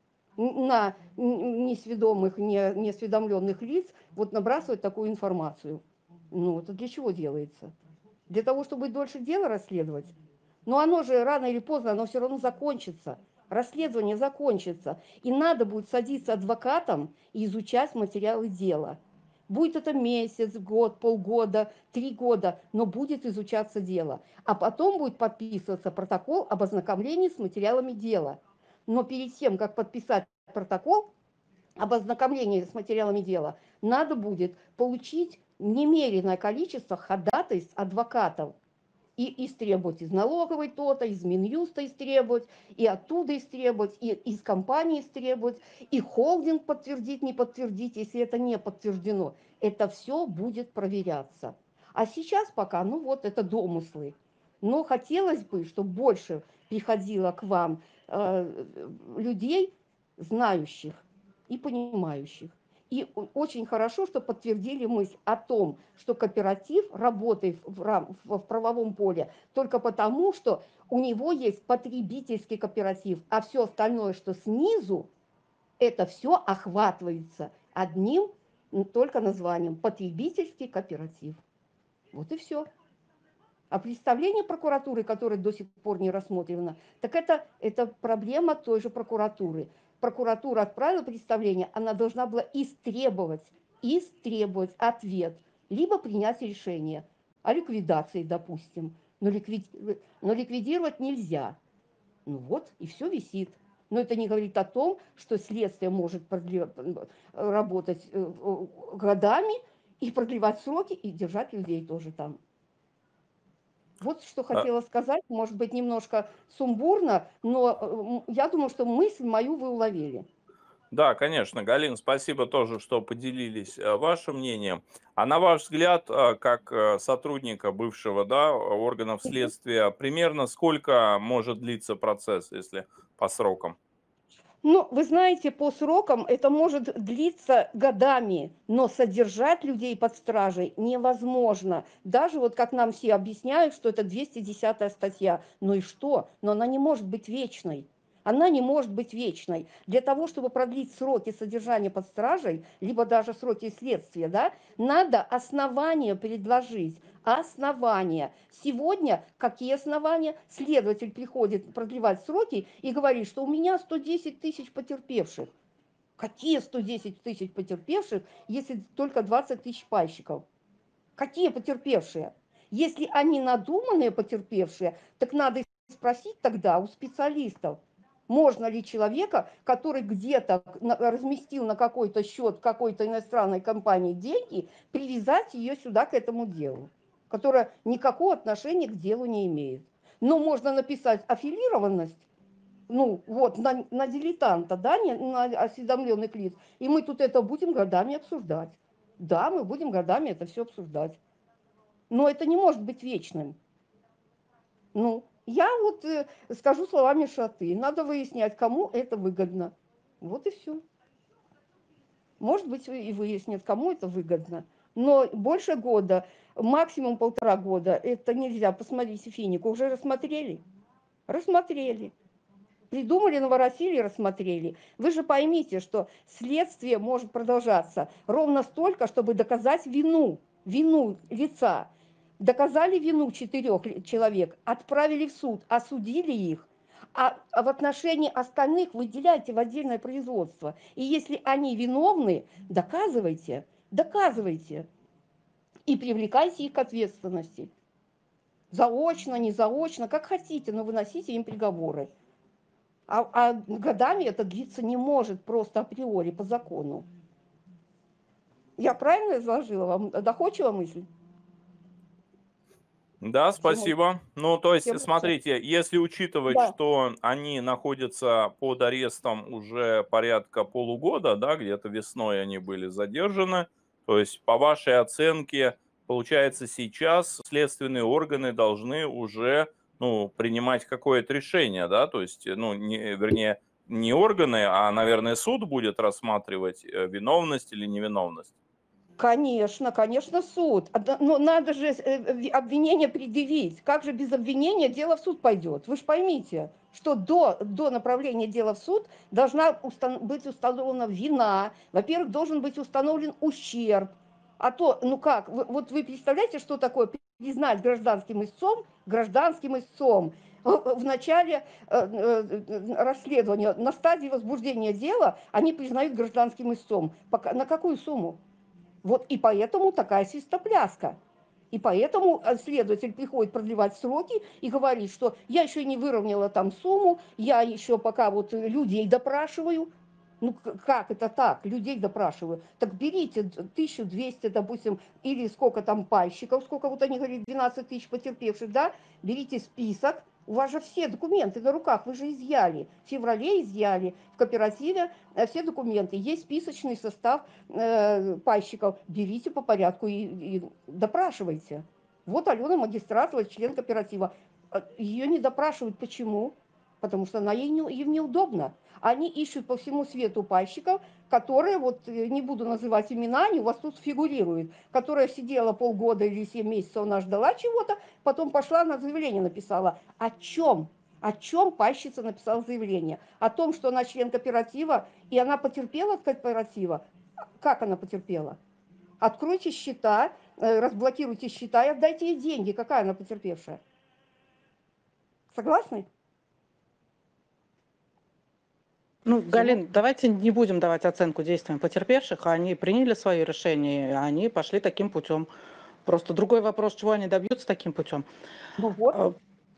На несведомых, не, неосведомленных лиц вот набрасывать такую информацию. Ну, это для чего делается? Для того, чтобы дольше дело расследовать? Но оно же рано или поздно, оно все равно закончится. Расследование закончится. И надо будет садиться адвокатом и изучать материалы дела. Будет это месяц, год, полгода, три года, но будет изучаться дело. А потом будет подписываться протокол об ознакомлении с материалами дела. Но перед тем, как подписать протокол об ознакомлении с материалами дела, надо будет получить немеренное количество ходатайств адвокатов. И истребовать из налоговой то-то, из Минюста истребовать, и оттуда истребовать, и из компании истребовать, и холдинг подтвердить, не подтвердить, если это не подтверждено. Это все будет проверяться. А сейчас пока, ну вот, это домыслы. Но хотелось бы, чтобы больше приходило к вам э, людей, знающих и понимающих. И очень хорошо, что подтвердили мысль о том, что кооператив работает в, рам, в правовом поле только потому, что у него есть потребительский кооператив, а все остальное, что снизу, это все охватывается одним только названием – потребительский кооператив. Вот и все. А представление прокуратуры, которое до сих пор не рассмотрено, так это, это проблема той же прокуратуры. Прокуратура отправила представление, она должна была истребовать, истребовать ответ, либо принять решение о ликвидации, допустим. Но, ликвид... Но ликвидировать нельзя. Ну вот, и все висит. Но это не говорит о том, что следствие может продлев... работать годами и продлевать сроки, и держать людей тоже там. Вот что хотела сказать, может быть, немножко сумбурно, но я думаю, что мысль мою вы уловили. Да, конечно, Галина, спасибо тоже, что поделились вашим мнением. А на ваш взгляд, как сотрудника бывшего, да, органов следствия, примерно сколько может длиться процесс, если по срокам? Ну, вы знаете, по срокам это может длиться годами, но содержать людей под стражей невозможно. Даже вот как нам все объясняют, что это двести десятая статья. Ну и что? Но она не может быть вечной. она не может быть вечной. Для того, чтобы продлить сроки содержания под стражей, либо даже сроки следствия, да, надо основания предложить. Основания. Сегодня какие основания? Следователь приходит продлевать сроки и говорит, что у меня сто десять тысяч потерпевших. Какие сто десять тысяч потерпевших, если только двадцать тысяч пайщиков? Какие потерпевшие? Если они надуманные потерпевшие, так надо спросить тогда у специалистов, можно ли человека, который где-то разместил на какой-то счет какой-то иностранной компании деньги, привязать ее сюда к этому делу, которое никакого отношения к делу не имеет. Но можно написать аффилированность, ну вот, на, на дилетанта, да, не, на осведомленных лиц, и мы тут это будем годами обсуждать. Да, мы будем годами это все обсуждать. Но это не может быть вечным. Ну, я вот э, скажу словами Шаты, надо выяснять, кому это выгодно. Вот и все. Может быть, и выяснят, кому это выгодно. Но больше года, максимум полтора года, это нельзя. Посмотрите, Финику уже рассмотрели? Рассмотрели. Придумали, наворотили, рассмотрели. Вы же поймите, что следствие может продолжаться ровно столько, чтобы доказать вину, вину лица. Доказали вину четырех человек, отправили в суд, осудили их, а в отношении остальных выделяйте в отдельное производство. И если они виновны, доказывайте, доказывайте. И привлекайте их к ответственности. Заочно, не заочно, как хотите, но выносите им приговоры. А, а годами это длиться не может просто априори по закону. Я правильно изложила вам? Доходчивая мысль? Да, спасибо. Ну, то есть, Всем- смотрите, если учитывать, Да. что они находятся под арестом уже порядка полугода, да, где-то весной они были задержаны, то есть, по вашей оценке, получается, сейчас следственные органы должны уже, ну, принимать какое-то решение, да, то есть, ну, не, вернее, не органы, а, наверное, суд будет рассматривать э, виновность или невиновность. Конечно, конечно, суд. А да- Но надо же э, ви- обвинение предъявить. Как же без обвинения дело в суд пойдет? Вы же поймите, что до, до направления дела в суд должна устан- быть установлена вина. Во-первых, должен быть установлен ущерб. А то, ну как, вы- вот вы представляете, что такое признать гражданским истцом, гражданским истцом в в начале э, э, расследования, на стадии возбуждения дела они признают гражданским истцом. Пока- На какую сумму? Вот и поэтому такая свистопляска. И поэтому следователь приходит продлевать сроки и говорит, что я еще не выровняла там сумму, я еще пока вот людей допрашиваю. Ну как это так? Людей допрашиваю. Так берите тысячу двести, допустим, или сколько там пайщиков, сколько вот они говорят, двенадцать тысяч потерпевших, да? Берите список. У вас же все документы на руках, вы же изъяли. В феврале изъяли, в кооперативе все документы. Есть списочный состав э, пайщиков. Берите по порядку и, и допрашивайте. Вот Алена Магистратова, член кооператива. Ее не допрашивают. Почему? Потому что она ей не, им неудобно. Они ищут по всему свету пайщиков, которые, вот не буду называть имена, они у вас тут фигурируют, которая сидела полгода или семь месяцев, она ждала чего-то, потом пошла, на заявление написала. О чем? О чем пайщица написала заявление? О том, что она член кооператива, и она потерпела от кооператива. Как она потерпела? Откройте счета, разблокируйте счета и отдайте ей деньги. Какая она потерпевшая? Согласны? Ну, Галин, давайте не будем давать оценку действиям потерпевших. Они приняли свое решение, и они пошли таким путем. Просто другой вопрос, чего они добьются таким путем. Ну вот.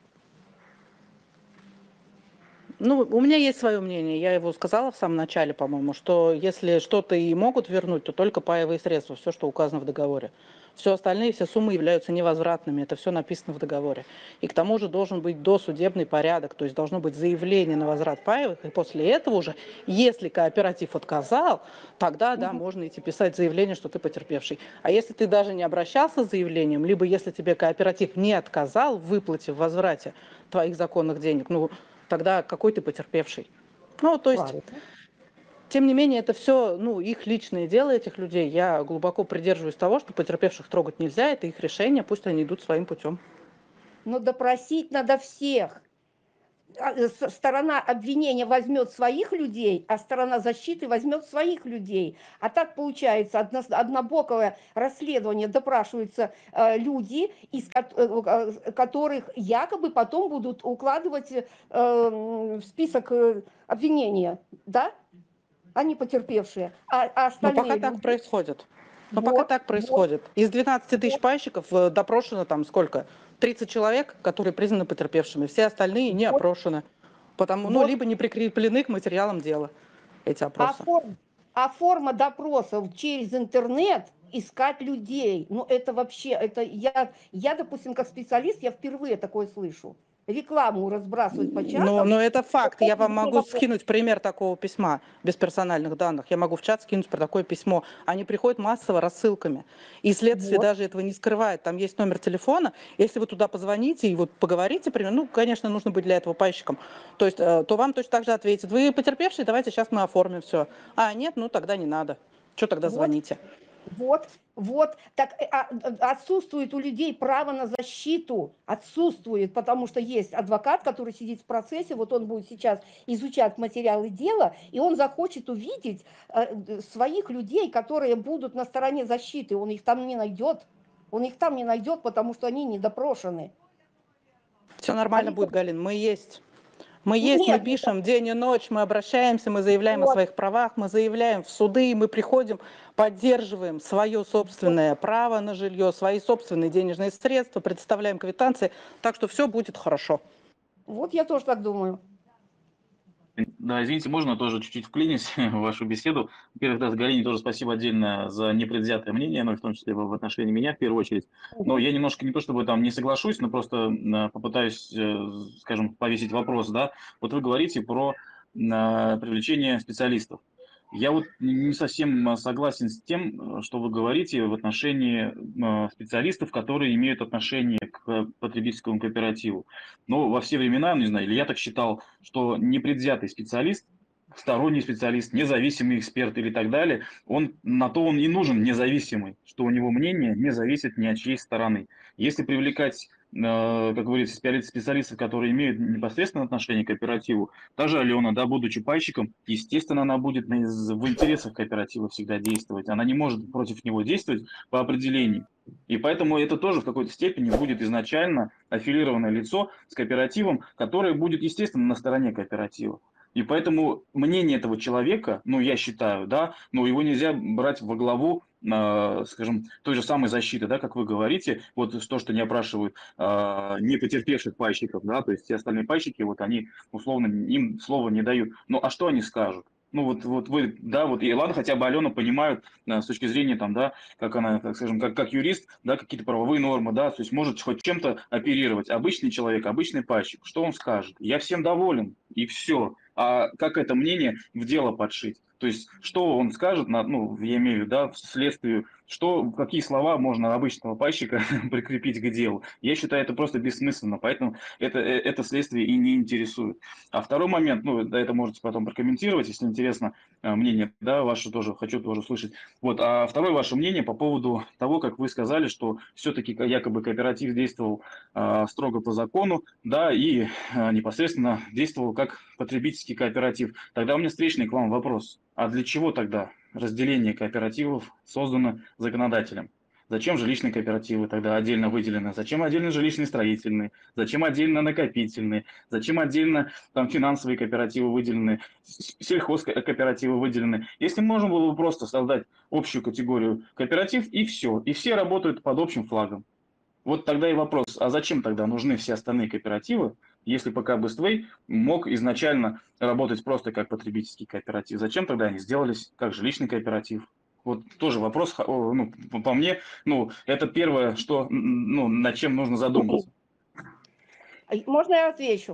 Ну, у меня есть свое мнение, я его сказала в самом начале, по-моему, что если что-то и могут вернуть, то только паевые средства, все, что указано в договоре. Все остальные, все суммы являются невозвратными, это все написано в договоре. И к тому же должен быть досудебный порядок, то есть должно быть заявление на возврат паевых, и после этого уже, если кооператив отказал, тогда, да, можно идти писать заявление, что ты потерпевший. А если ты даже не обращался с заявлением, либо если тебе кооператив не отказал в выплате, в возврате твоих законных денег, ну, тогда какой ты потерпевший? Ну, то есть, Правильно. тем не менее, это все, ну, их личное дело, этих людей. Я глубоко придерживаюсь того, что потерпевших трогать нельзя, это их решение, пусть они идут своим путем. Но допросить надо всех. сторона обвинения возьмет своих людей, а сторона защиты возьмет своих людей. А так получается однобокое расследование, допрашиваются люди, из которых якобы потом будут укладывать в список обвинения, да? Они потерпевшие. А, а остальные Но пока люди... так происходит. Но вот, пока так происходит. Вот. Из двенадцати тысяч вот. пайщиков допрошено там сколько? тридцать человек, которые признаны потерпевшими. Все остальные не вот. опрошены. Потому, вот. ну, либо не прикреплены к материалам дела эти опросы. А, форм, а форма допросов через интернет искать людей, ну это вообще, это я, я, допустим, как специалист, я впервые такое слышу. Рекламу разбрасывать по чатам. Но, но это факт. Я вам могу скинуть пример такого письма без персональных данных. Я могу в чат скинуть про такое письмо. Они приходят массово рассылками. И следствие вот. даже этого не скрывает. Там есть номер телефона. Если вы туда позвоните и вот поговорите, ну, конечно, нужно быть для этого пайщиком. То есть, то вам точно так же ответят. Вы потерпевший, давайте сейчас мы оформим все. А нет, ну тогда не надо. Что тогда вот. звоните? Вот, вот, так отсутствует у людей право на защиту, отсутствует, потому что есть адвокат, который сидит в процессе, вот он будет сейчас изучать материалы дела, и он захочет увидеть своих людей, которые будут на стороне защиты, он их там не найдет, он их там не найдет, потому что они не допрошены. Все нормально они... будет, Галин, мы есть. Мы есть, Нет, мы пишем это... день и ночь, мы обращаемся, мы заявляем вот. о своих правах, мы заявляем в суды, мы приходим, поддерживаем свое собственное право на жилье, свои собственные денежные средства, представляем квитанции, так что все будет хорошо. Вот я тоже так думаю. Да, извините, можно тоже чуть-чуть вклинить в вашу беседу. Во-первых, да, Галине тоже спасибо отдельно за непредвзятое мнение, ну, в том числе в отношении меня в первую очередь. Но я немножко не то чтобы там не соглашусь, но просто попытаюсь, скажем, повесить вопрос, да. Вот вы говорите про привлечение специалистов. Я вот не совсем согласен с тем, что вы говорите в отношении специалистов, которые имеют отношение к потребительскому кооперативу. Но во все времена, не знаю, или я так считал, что непредвзятый специалист, сторонний специалист, независимый эксперт или так далее, он на то он и нужен независимый, что у него мнение не зависит ни от чьей стороны. Если привлекать, как говорится, специалистов, которые имеют непосредственное отношение к кооперативу, та же Алена, да, будучи пайщиком, естественно, она будет в интересах кооператива всегда действовать. Она не может против него действовать по определению. И поэтому это тоже в какой-то степени будет изначально аффилированное лицо с кооперативом, которое будет, естественно, на стороне кооператива. И поэтому мнение этого человека, ну, я считаю, да, но его нельзя брать во главу, э, скажем, той же самой защиты, да, как вы говорите, вот то, что не опрашивают э, не потерпевших пайщиков, да, то есть все остальные пайщики, вот они, условно, им слова не дают. Ну, а что они скажут? Ну, вот, вот вы, да, вот, и ладно, хотя бы Алену понимают да, с точки зрения, там, да, как она, как, скажем, как, как юрист, да, какие-то правовые нормы, да, то есть может хоть чем-то оперировать. Обычный человек, обычный пайщик, что он скажет? Я всем доволен, и все. А как это мнение в дело подшить? То есть, что он скажет, на, ну, я имею в виду, да, вследствие, что, какие слова можно обычного пайщика прикрепить к делу. Я считаю, это просто бессмысленно, поэтому это, это следствие и не интересует. А второй момент, ну, это можете потом прокомментировать, если интересно мнение, да, ваше тоже, хочу тоже слышать. Вот, а второе ваше мнение по поводу того, как вы сказали, что все-таки якобы кооператив действовал а, строго по закону, да, и а, непосредственно действовал как потребительский кооператив. Тогда у меня встречный к вам вопрос. А для чего тогда разделение кооперативов создано законодателем? Зачем жилищные кооперативы тогда отдельно выделены? Зачем отдельно жилищные строительные? Зачем отдельно накопительные? Зачем отдельно там финансовые кооперативы выделены? Сельхозкооперативы выделены? Если можно было бы просто создать общую категорию кооператив и все. И все работают под общим флагом. Вот тогда и вопрос, а зачем тогда нужны все остальные кооперативы, если пока Бествей мог изначально работать просто как потребительский кооператив? Зачем тогда они сделались как жилищный кооператив? Вот тоже вопрос, ну, по мне, ну, это первое, что, ну, над чем нужно задуматься. Можно я отвечу?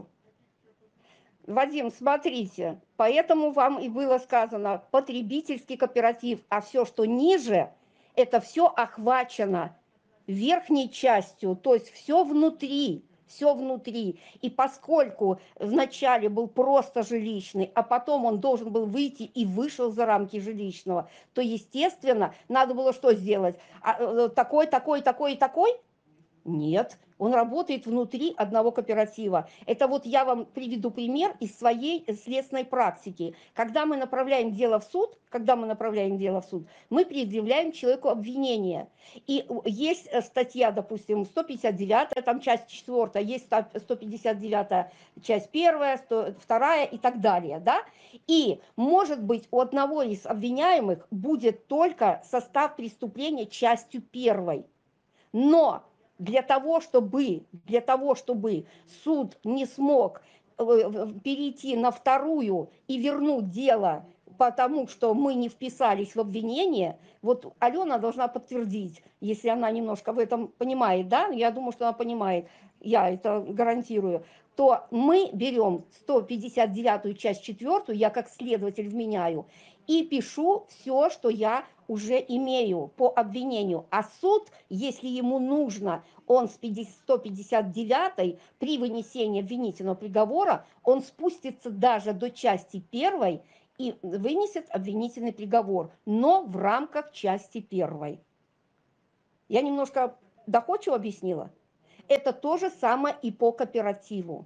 Вадим, смотрите, поэтому вам и было сказано потребительский кооператив, а все, что ниже, это все охвачено верхней частью, то есть все внутри, все внутри. И поскольку вначале был просто жилищный, а потом он должен был выйти и вышел за рамки жилищного, то, естественно, надо было что сделать? Такой, такой, такой и такой? Нет, он работает внутри одного кооператива. Это вот я вам приведу пример из своей следственной практики. Когда мы направляем дело в суд, когда мы направляем дело в суд, мы предъявляем человеку обвинение. И есть статья, допустим, сто пятьдесят девятая, там часть четвёртая, есть сто пятьдесят девятая, часть первая, сто вторая и так далее, да? И, может быть, у одного из обвиняемых будет только состав преступления частью первой. Но для того, чтобы, для того, чтобы суд не смог перейти на вторую и вернуть дело, потому что мы не вписались в обвинение, вот Алена должна подтвердить, если она немножко в этом понимает, да, я думаю, что она понимает, я это гарантирую, то мы берем сто пятьдесят девятую часть четвёртую, я как следователь вменяю, и пишу все, что я уже имею по обвинению. А суд, если ему нужно, он с сто пятьдесят девятой при вынесении обвинительного приговора, он спустится даже до части первой и вынесет обвинительный приговор, но в рамках части первой. Я немножко доходчиво объяснила? Это то же самое и по кооперативу.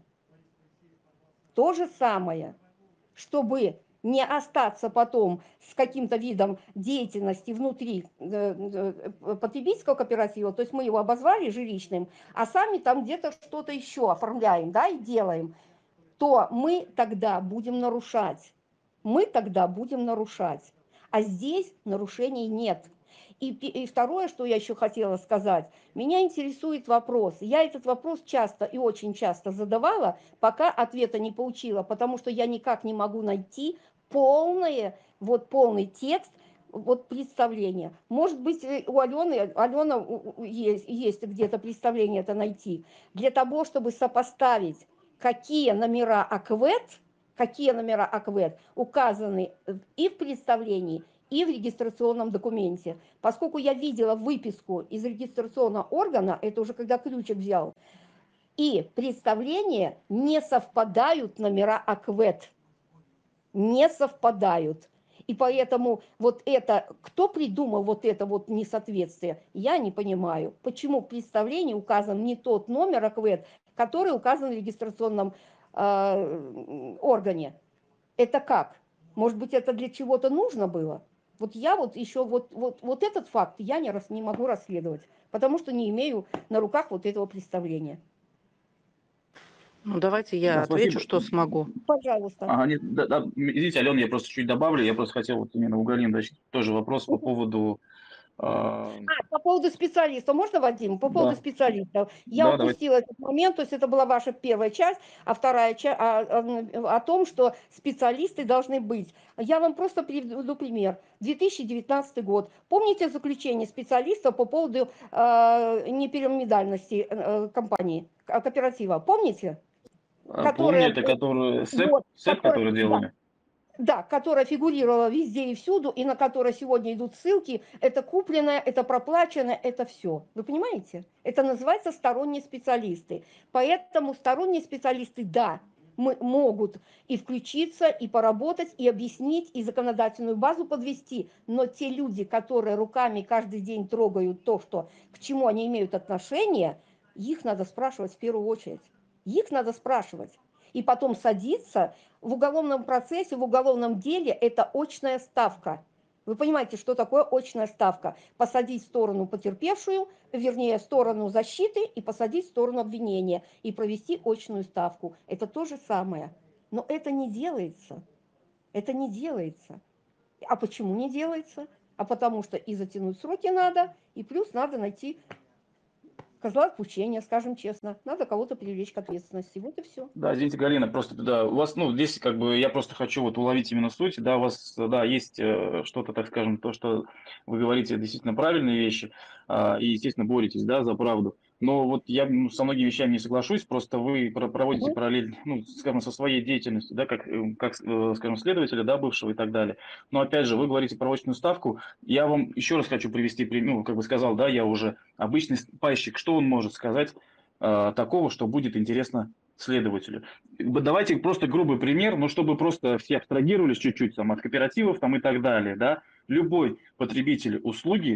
То же самое, чтобы не остаться потом с каким-то видом деятельности внутри потребительского кооператива, то есть мы его обозвали жилищным, а сами там где-то что-то еще оформляем, да, и делаем, то мы тогда будем нарушать. Мы тогда будем нарушать. А здесь нарушений нет. И, и второе, что я еще хотела сказать, меня интересует вопрос. Я этот вопрос часто и очень часто задавала, пока ответа не получила, потому что я никак не могу найти полное, вот полный текст, вот представление. Может быть, у Алены, Алена есть, есть где-то представление это найти. Для того, чтобы сопоставить, какие номера АКВЭД, какие номера АКВЭД указаны и в представлении, и в регистрационном документе. Поскольку я видела выписку из регистрационного органа, это уже когда ключик взял, и представления не совпадают номера АКВЭД. Не совпадают. И поэтому вот это, кто придумал вот это вот несоответствие, я не понимаю. Почему в представлении указан не тот номер АКВЭД, который указан в регистрационном э, органе. Это как? Может быть, это для чего-то нужно было? Вот я вот еще вот, вот, вот этот факт я не, рас, не могу расследовать, потому что не имею на руках вот этого представления. Ну, давайте я да, отвечу, спасибо. что смогу. Пожалуйста. Ага, нет, да, да, извините, Алена, я просто чуть добавлю. Я просто хотел вот именно у Галины дать тоже вопрос по поводу... А, по поводу специалистов. Можно, Вадим? По поводу да. специалистов. Я да, упустила давайте. этот момент, то есть это была ваша первая часть, а вторая часть о, о, о том, что специалисты должны быть. Я вам просто приведу пример. две тысячи девятнадцатый год. Помните заключение специалистов по поводу э, непирамидальности э, компании, кооператива? Помните? Которые, Помню, это которые СЭП, вот, СЭП которые, которые делали? Да. Да, которая фигурировала везде и всюду, и на которой сегодня идут ссылки, это купленное, это проплаченное, это все. Вы понимаете? Это называется сторонние специалисты. Поэтому сторонние специалисты, да, мы, могут и включиться, и поработать, и объяснить, и законодательную базу подвести. Но те люди, которые руками каждый день трогают то, что, к чему они имеют отношение, их надо спрашивать в первую очередь. Их надо спрашивать. И потом садиться в уголовном процессе, в уголовном деле, это очная ставка. Вы понимаете, что такое очная ставка? Посадить в сторону потерпевшую, вернее, в сторону защиты и посадить в сторону обвинения и провести очную ставку. Это то же самое. Но это не делается. Это не делается. А почему не делается? А потому что и затянуть сроки надо, и плюс надо найти козла отпущения, скажем честно. Надо кого-то привлечь к ответственности. Вот и все. Да, извините, Галина, просто, да, у вас, ну, здесь, как бы, я просто хочу вот уловить именно суть, да, у вас, да, есть э, что-то, так скажем, то, что вы говорите, действительно правильные вещи, э, и, естественно, боретесь, да, за правду. Но вот я ну, со многими вещами не соглашусь, просто вы проводите Мгм. параллель, ну, скажем, со своей деятельностью, да, как, э, как э, скажем, следователя, да, бывшего и так далее. Но, опять же, вы говорите про очную ставку, я вам еще раз хочу привести, ну, как бы сказал, да, я уже обычный пайщик, что он может сказать э, такого, что будет интересно следователю. Давайте просто грубый пример, но чтобы просто все абстрагировались чуть-чуть там, от кооперативов там, и так далее. Да? Любой потребитель услуги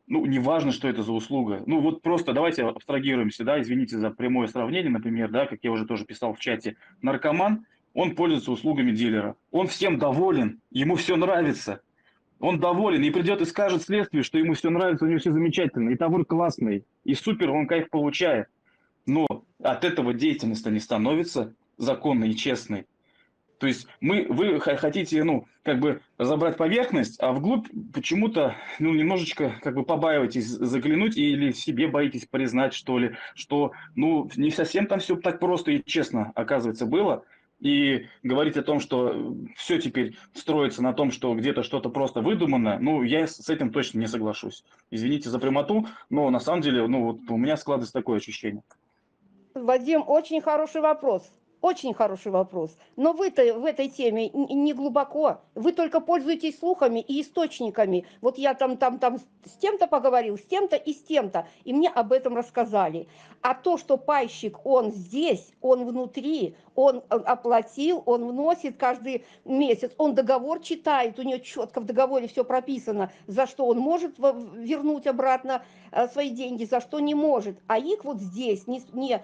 ну, неважно, что это за услуга. Ну, вот просто давайте абстрагируемся, да, извините за прямое сравнение, например, да, как я уже тоже писал в чате, наркоман, он пользуется услугами дилера, он всем доволен, ему все нравится, он доволен и придет и скажет следствию, что ему все нравится, у него все замечательно, и товар классный, и супер, он кайф получает. Но от этого деятельность не становится законной и честной. То есть мы, вы хотите, ну, как бы разобрать поверхность, а вглубь почему-то, ну, немножечко, как бы побаиваетесь заглянуть или себе боитесь признать, что ли, что, ну, не совсем там все так просто и честно, оказывается, было. И говорить о том, что все теперь строится на том, что где-то что-то просто выдумано, ну, я с этим точно не соглашусь. Извините за прямоту, но на самом деле, ну, вот у меня складывается такое ощущение. Вадим, очень хороший вопрос. Очень хороший вопрос. Но вы-то в этой теме не глубоко. Вы только пользуетесь слухами и источниками. Вот я там, там, там с тем-то поговорил, с тем-то и с тем-то. И мне об этом рассказали. А то, что пайщик, он здесь, он внутри, он оплатил, он вносит каждый месяц, он договор читает, у него четко в договоре все прописано, за что он может вернуть обратно свои деньги, за что не может. А их вот здесь не, не,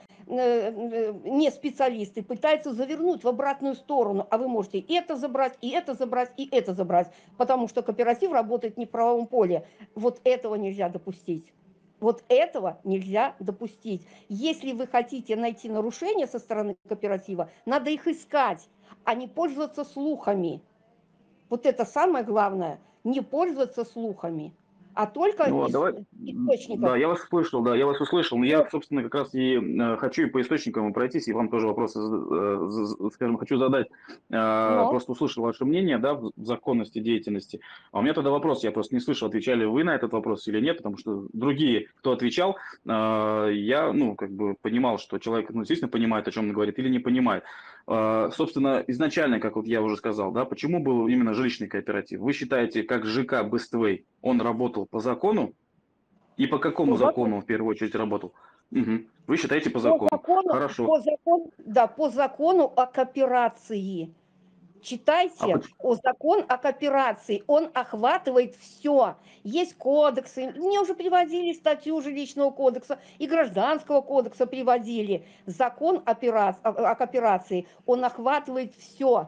не специалисты пытаются завернуть в обратную сторону, а вы можете и это забрать, и это забрать, и это забрать, потому что кооператив работает не в правовом поле. Вот этого нельзя допустить. Вот этого нельзя допустить. Если вы хотите найти нарушения со стороны кооператива, надо их искать, а не пользоваться слухами. Вот это самое главное, не пользоваться слухами, а только ну, из, давай, источников. Да, я вас услышал, да, я вас услышал. Но я, собственно, как раз и э, хочу и по источникам пройтись, и вам тоже вопросы, э, скажем, хочу задать. Э, просто услышал ваше мнение, да, в законности деятельности. А у меня тогда вопрос, я просто не слышал, отвечали вы на этот вопрос или нет, потому что другие, кто отвечал, э, я, ну, как бы понимал, что человек, ну, действительно понимает, о чем он говорит, или не понимает. Э, собственно, изначально, как вот я уже сказал, да, почему был именно жилищный кооператив? Вы считаете, как ЖК Бествей, он работал по закону? И по какому по закону, закону он в первую очередь работал? Угу. Вы считаете по закону? По закону Хорошо. По закону, да, по закону о кооперации. Читайте, а о закон о кооперации, он охватывает все. Есть кодексы, мне уже приводили статью жилищного кодекса и гражданского кодекса приводили. Закон о кооперации, он охватывает все.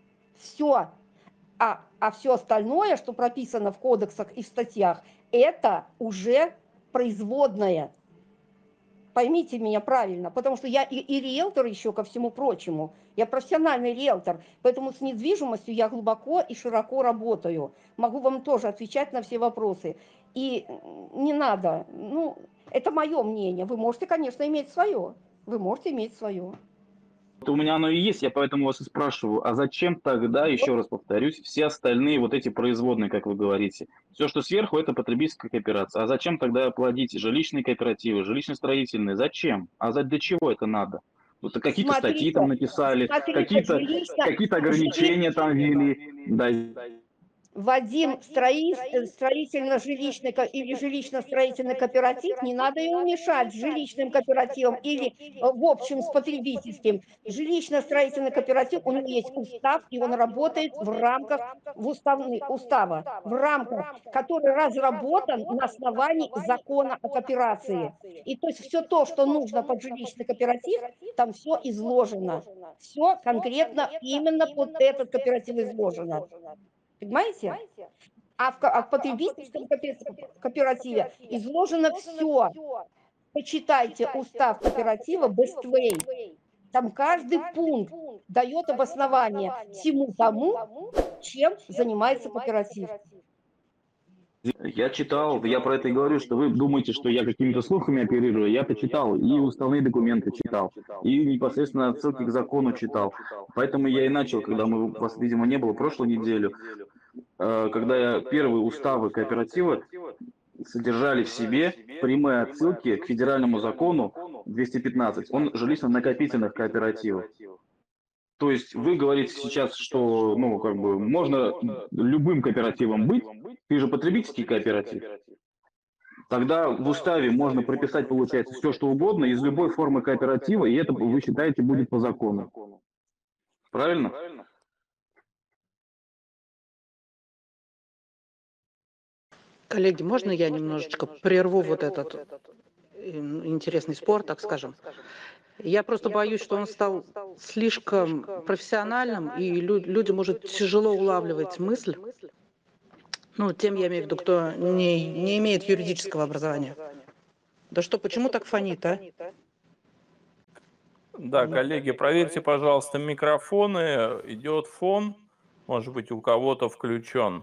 Все. А, а все остальное, что прописано в кодексах и в статьях, это уже производное. Поймите меня правильно, потому что я и, и риэлтор еще ко всему прочему. Я профессиональный риэлтор, поэтому с недвижимостью я глубоко и широко работаю. Могу вам тоже отвечать на все вопросы. И не надо, ну, это мое мнение. Вы можете, конечно, иметь свое. Вы можете иметь свое. У меня оно и есть, я поэтому вас и спрашиваю, а зачем тогда, еще раз повторюсь, все остальные вот эти производные, как вы говорите? Все, что сверху, это потребительская кооперация. А зачем тогда плодить жилищные кооперативы, жилищно-строительные? Зачем? А за, для чего это надо? Вот какие-то статьи там написали, какие-то какие ограничения там ввели. Да. Вадим, строительно-жилищный или жилищно-строительный кооператив, не надо его мешать с жилищным кооперативом или в общем с потребительским. Жилищно-строительный кооператив, у него есть устав, и он работает в рамках в уставной, устава, в рамках, который разработан на основании закона о кооперации. И то есть все то, что нужно под жилищный кооператив, там все изложено. Все конкретно именно под этот кооператив изложено. Понимаете? А в, а в потребительском кооперативе изложено все. Почитайте устав кооператива Бествей. Там каждый пункт дает обоснование всему тому, чем занимается кооператив. Я читал, я про это и говорю, что вы думаете, что я какими-то слухами оперирую. Я почитал, и уставные документы читал, и непосредственно отсылки к закону читал. Поэтому я и начал, когда мы, вас, видимо, не было прошлую неделю, когда я первые уставы кооператива содержали в себе прямые отсылки к федеральному закону двести пятнадцать, он жилищно-накопительных кооперативов. То есть вы говорите сейчас, что, ну, как бы, можно любым кооперативом быть, ты же потребительский кооператив. Тогда в уставе можно прописать, получается, все, что угодно из любой формы кооператива, и это, вы считаете, будет по закону. Правильно? Коллеги, можно я немножечко прерву вот этот интересный спор, так скажем? Я просто боюсь, что он стал слишком профессиональным, и лю- людям может тяжело улавливать мысль. Ну, тем я имею в виду, кто не, не имеет юридического образования. Да что, почему так фонит, а? Да, коллеги, проверьте, пожалуйста, микрофоны. Идет фон. Может быть, у кого-то включен.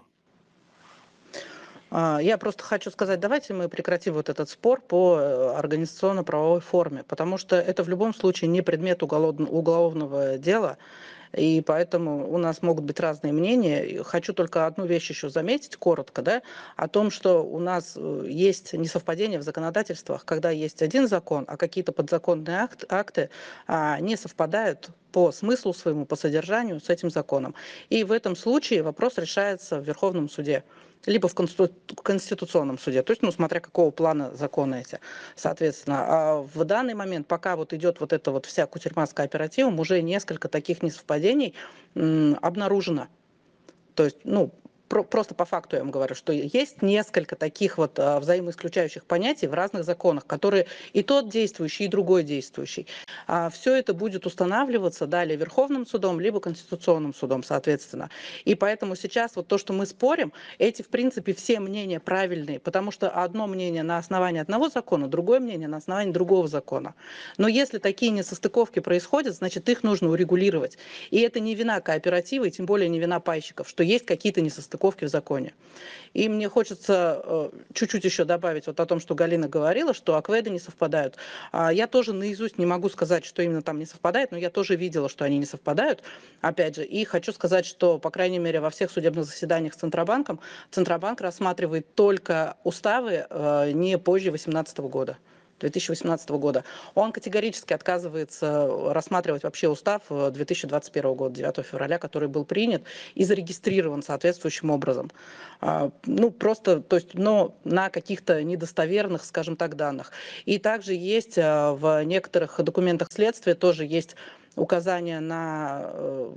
А, Я просто хочу сказать, давайте мы прекратим вот этот спор по э, организационно-правовой форме, потому что это в любом случае не предмет уголовн- уголовного дела, и поэтому у нас могут быть разные мнения. И хочу только одну вещь еще заметить, коротко, да, о том, что у нас э, есть несовпадение в законодательствах, когда есть один закон, а какие-то подзаконные акт, акты а, не совпадают по смыслу своему, по содержанию с этим законом. И в этом случае вопрос решается в Верховном суде, либо в Конституционном суде, то есть, ну, смотря какого плана законы эти, соответственно. А в данный момент, пока вот идет вот эта вот вся кутерьма с кооперативом, уже несколько таких несовпадений м, обнаружено. То есть, ну, про, просто по факту я вам говорю, что есть несколько таких вот а, взаимоисключающих понятий в разных законах, которые и тот действующий, и другой действующий. А, все это будет устанавливаться далее Верховным судом, либо Конституционным судом, соответственно. И поэтому сейчас вот то, что мы спорим, эти, в принципе, все мнения правильные, потому что одно мнение на основании одного закона, другое мнение на основании другого закона. Но если такие несостыковки происходят, значит, их нужно урегулировать. И это не вина кооператива, и тем более не вина пайщиков, что есть какие-то несостыковки в законе. И мне хочется э, чуть-чуть еще добавить вот о том, что Галина говорила, что акведы не совпадают. А я тоже наизусть не могу сказать, что именно там не совпадает, но я тоже видела, что они не совпадают, опять же. И хочу сказать, что, по крайней мере, во всех судебных заседаниях с Центробанком Центробанк рассматривает только уставы э, не позже две тысячи восемнадцатого года. две тысячи восемнадцатого года. Он категорически отказывается рассматривать вообще устав две тысячи двадцать первого года, девятого февраля, который был принят и зарегистрирован соответствующим образом. Ну, просто, то есть, но на каких-то недостоверных, скажем так, данных. И также есть в некоторых документах следствия тоже есть указания на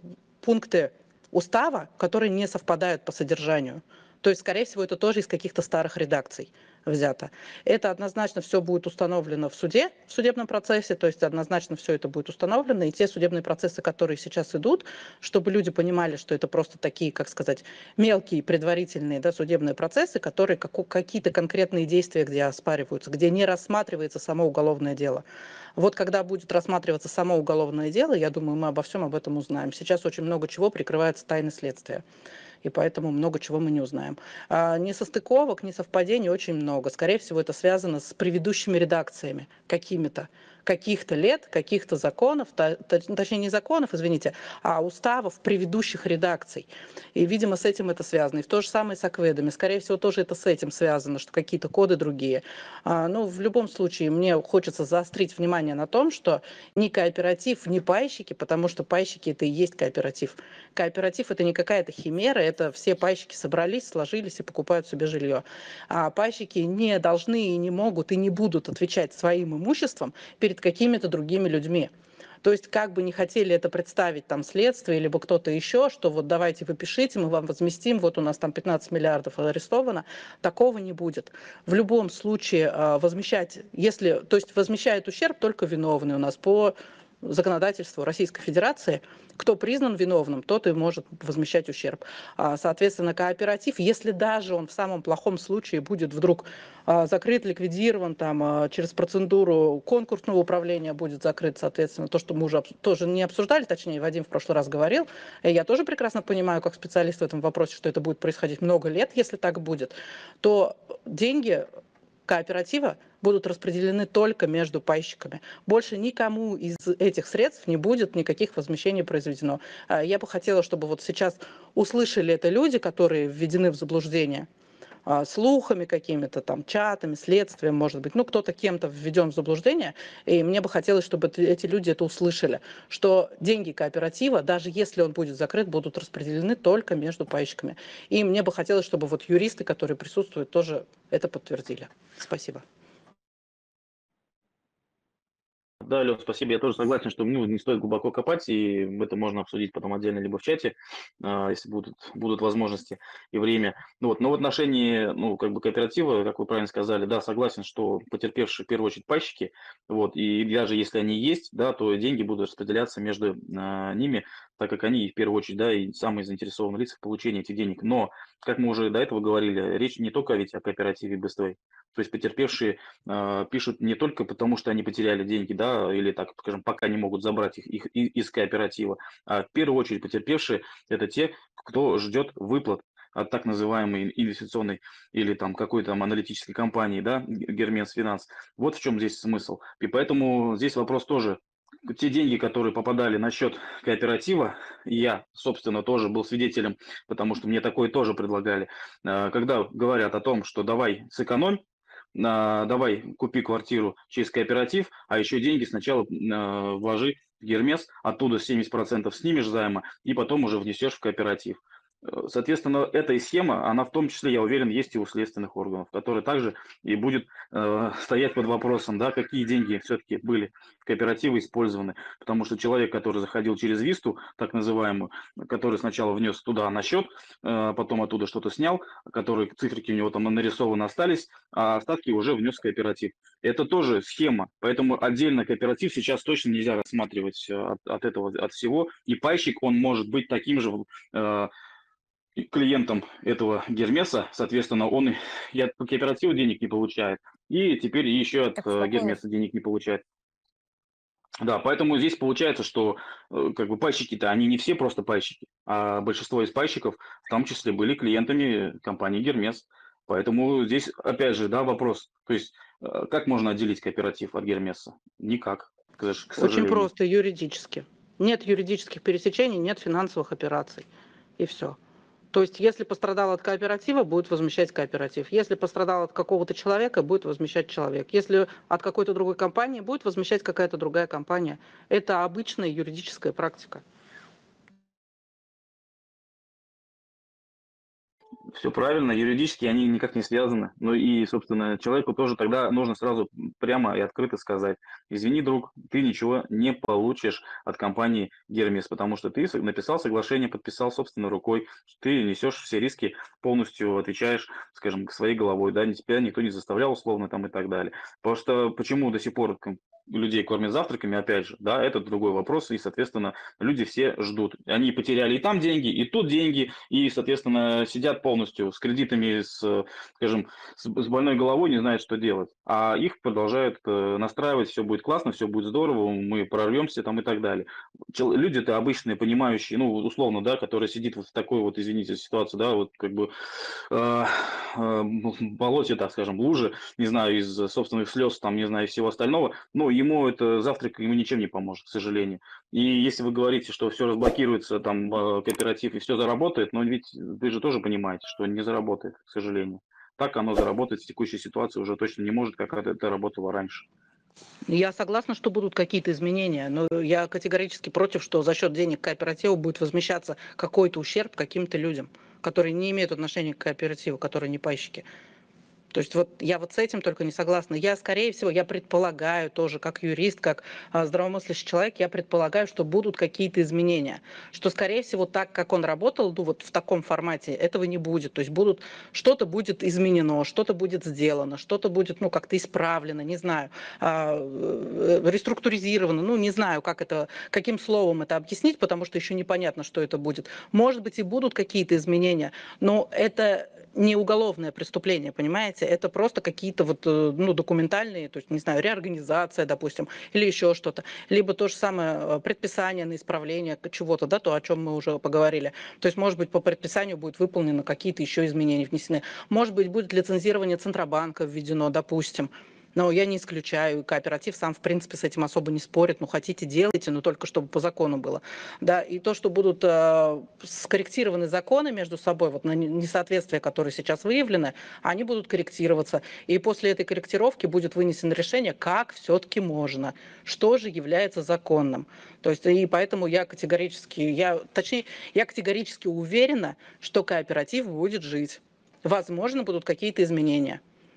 пункты устава, которые не совпадают по содержанию. То есть, скорее всего, это тоже из каких-то старых редакций взято. Это однозначно все будет установлено в суде, в судебном процессе, то есть однозначно все это будет установлено, и те судебные процессы, которые сейчас идут, чтобы люди понимали, что это просто такие, как сказать, мелкие предварительные, да, судебные процессы, которые как, какие-то конкретные действия, где оспариваются, где не рассматривается само уголовное дело. Вот когда будет рассматриваться само уголовное дело, я думаю, мы обо всем об этом узнаем. Сейчас очень много чего прикрывается тайной следствия, и поэтому много чего мы не узнаем. А, несостыковок, несовпадений очень много. Скорее всего, это связано с предыдущими редакциями какими-то, каких-то лет, каких-то законов, точнее не законов, извините, а уставов предыдущих редакций. И, видимо, с этим это связано. И то же самое с акведами. Скорее всего, тоже это с этим связано, что какие-то коды другие. А, ну, в любом случае, мне хочется заострить внимание на том, что ни кооператив, ни пайщики, потому что пайщики это и есть кооператив. Кооператив это не какая-то химера, это все пайщики собрались, сложились и покупают себе жилье. А пайщики не должны и не могут и не будут отвечать своим имуществом перед какими-то другими людьми. То есть как бы не хотели это представить там следствие, либо кто-то еще, что вот давайте вы пишите, мы вам возместим, вот у нас там пятнадцать миллиардов арестовано, такого не будет. В любом случае возмещать, если, то есть возмещает ущерб только виновный у нас по законодательству Российской Федерации. Кто признан виновным, тот и может возмещать ущерб. Соответственно, кооператив, если даже он в самом плохом случае будет вдруг закрыт, ликвидирован, там, через процедуру конкурсного управления будет закрыт, соответственно, то, что мы уже тоже не обсуждали, точнее, Вадим в прошлый раз говорил, и я тоже прекрасно понимаю, как специалист в этом вопросе, что это будет происходить много лет, если так будет, то деньги кооператива будут распределены только между пайщиками. Больше никому из этих средств не будет никаких возмещений произведено. Я бы хотела, чтобы вот сейчас услышали это люди, которые введены в заблуждение слухами какими-то, там, чатами, следствием, может быть, ну, кто-то кем-то введен в заблуждение, и мне бы хотелось, чтобы эти люди это услышали, что деньги кооператива, даже если он будет закрыт, будут распределены только между пайщиками. И мне бы хотелось, чтобы вот юристы, которые присутствуют, тоже это подтвердили. Спасибо. да, Лёш, спасибо. Я тоже согласен, что ну, не стоит глубоко копать, и это можно обсудить потом отдельно либо в чате, а, если будут, будут возможности и время. Ну, вот. Но в отношении ну, как бы кооператива, как вы правильно сказали, да, согласен, что потерпевшие в первую очередь пайщики, вот, и даже если они есть, да, то деньги будут распределяться между а, ними, так как они в первую очередь, да, и самые заинтересованные лица в получении этих денег. Но, как мы уже до этого говорили, речь не только ведь о кооперативе Бествей. То есть потерпевшие э, пишут не только потому, что они потеряли деньги, да, или так, скажем, пока не могут забрать их, их и- из кооператива, а в первую очередь потерпевшие это те, кто ждет выплат от так называемой инвестиционной или там какой-то там аналитической компании, да, Гермес Финанс. Вот в чем здесь смысл. И поэтому здесь вопрос тоже. Те деньги, которые попадали на счет кооператива, я, собственно, тоже был свидетелем, потому что мне такое тоже предлагали, э, когда говорят о том, что давай сэкономь, а, давай купи квартиру через кооператив, а еще деньги сначала а, вложи в Гермес, оттуда семьдесят процентов снимешь займа и потом уже внесешь в кооператив. Э, Соответственно, эта схема, она в том числе, я уверен, есть и у следственных органов, которые также и будет э, стоять под вопросом, да, какие деньги все-таки были в кооперативы использованы. Потому что человек, который заходил через Висту, так называемую, который сначала внес туда на счет, э, потом оттуда что-то снял, которые циферки у него там нарисованы остались, а остатки уже внес в кооператив. Это тоже схема, поэтому отдельно кооператив сейчас точно нельзя рассматривать э, от, от этого, от всего. И пайщик, он может быть таким же э, клиентом этого Гермеса, соответственно, он и от кооператива денег не получает, и теперь еще от Так э, спокойно. Гермеса денег не получает. Да, поэтому здесь получается, что э, как бы пайщики-то, они не все просто пайщики, а большинство из пайщиков в том числе были клиентами компании Гермес. Поэтому здесь, опять же, да, вопрос. То есть, э, как можно отделить кооператив от Гермеса? Никак, к сож- к Очень сожалению. просто, юридически. Нет юридических пересечений, нет финансовых операций. И все. То есть, если пострадал от кооператива, будет возмещать кооператив. Если пострадал от какого-то человека, будет возмещать человек. Если от какой-то другой компании, будет возмещать какая-то другая компания. Это обычная юридическая практика. Все правильно, юридически они никак не связаны. Ну и, собственно, человеку тоже тогда нужно сразу прямо и открыто сказать: извини, друг, ты ничего не получишь от компании Гермес, потому что ты со- написал соглашение, подписал собственной рукой, что ты несешь все риски, полностью отвечаешь, скажем, своей головой, да, тебя никто не заставлял условно там и так далее. Потому что почему до сих пор ком- людей кормят завтраками, опять же, да, это другой вопрос, и, соответственно, люди все ждут. Они потеряли и там деньги, и тут деньги, и, соответственно, сидят полностью с кредитами, с, скажем, с, с больной головой, не знают, что делать. А их продолжают э, настраивать, все будет классно, все будет здорово, мы прорвемся там и так далее. Чел- Люди-то обычные, понимающие, ну, условно, да, которые сидит вот в такой вот, извините, ситуации, да, вот как бы э, э, болоте, так скажем, луже, не знаю, из собственных слез, там, не знаю, и всего остального, но ему это завтрак ему ничем не поможет, к сожалению. И если вы говорите, что все разблокируется, там, э, кооператив и все заработает, но ведь вы же тоже понимаете, что не заработает, к сожалению. Так оно заработать в текущей ситуации уже точно не может, как это это работало раньше. Я согласна, что будут какие-то изменения, но я категорически против, что за счет денег кооператива будет возмещаться какой-то ущерб каким-то людям, которые не имеют отношения к кооперативу, которые не пайщики. То есть вот я вот с этим только не согласна. Я, скорее всего, я предполагаю тоже, как юрист, как а, здравомыслящий человек, я предполагаю, что будут какие-то изменения. Что, скорее всего, так, как он работал, ну вот в таком формате, этого не будет. То есть будут, что-то будет изменено, что-то будет сделано, что-то будет, ну, как-то исправлено, не знаю, а, э, реструктуризировано, ну, не знаю, как это, каким словом это объяснить, потому что еще непонятно, что это будет. Может быть, и будут какие-то изменения, но это не уголовное преступление, понимаете? Это просто какие-то вот, ну, документальные, то есть, не знаю, реорганизация, допустим, или еще что-то. Либо то же самое предписание на исправление чего-то, да, то, о чем мы уже поговорили. То есть, может быть, по предписанию будут выполнены какие-то еще изменения внесены. Может быть, будет лицензирование Центробанка введено, допустим. Но я не исключаю, кооператив сам, в принципе, с этим особо не спорит. Ну, хотите, делайте, но только чтобы по закону было. Да, и то, что будут э, скорректированы законы между собой, вот на несоответствия, которые сейчас выявлены, они будут корректироваться. И после этой корректировки будет вынесено решение, как все-таки можно, что же является законным. То есть, и поэтому я категорически, я, точнее, я категорически уверена, что кооператив будет жить. Возможно, будут какие-то изменения.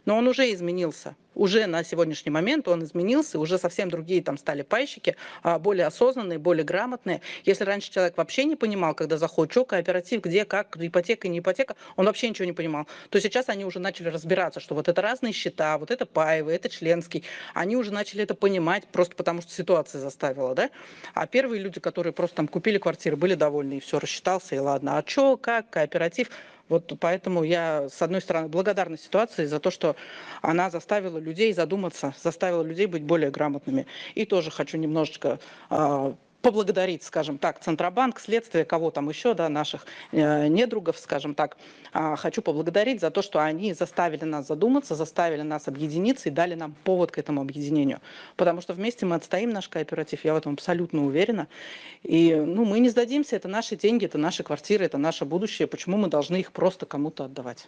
Но он уже изменился. Уже на сегодняшний момент он изменился, уже совсем другие там стали пайщики, более осознанные, более грамотные. Если раньше человек вообще не понимал, когда заходит, что кооператив, где, как, ипотека, не ипотека, он вообще ничего не понимал, то сейчас они уже начали разбираться, что вот это разные счета, вот это паевый, это членский. Они уже начали это понимать просто потому, что ситуация заставила, да? А первые люди, которые просто там купили квартиры, были довольны, и все, рассчитался, и ладно. А что, как, кооператив? Вот поэтому я, с одной стороны, благодарна ситуации за то, что она заставила людей задуматься, заставила людей быть более грамотными. И тоже хочу немножечко э, поблагодарить, скажем так, Центробанк, следствие, кого там еще, да, наших э, недругов, скажем так. Э, хочу поблагодарить за то, что они заставили нас задуматься, заставили нас объединиться и дали нам повод к этому объединению. Потому что вместе мы отстоим наш кооператив, я в этом абсолютно уверена. И ну, мы не сдадимся, это наши деньги, это наши квартиры, это наше будущее. Почему мы должны их просто кому-то отдавать?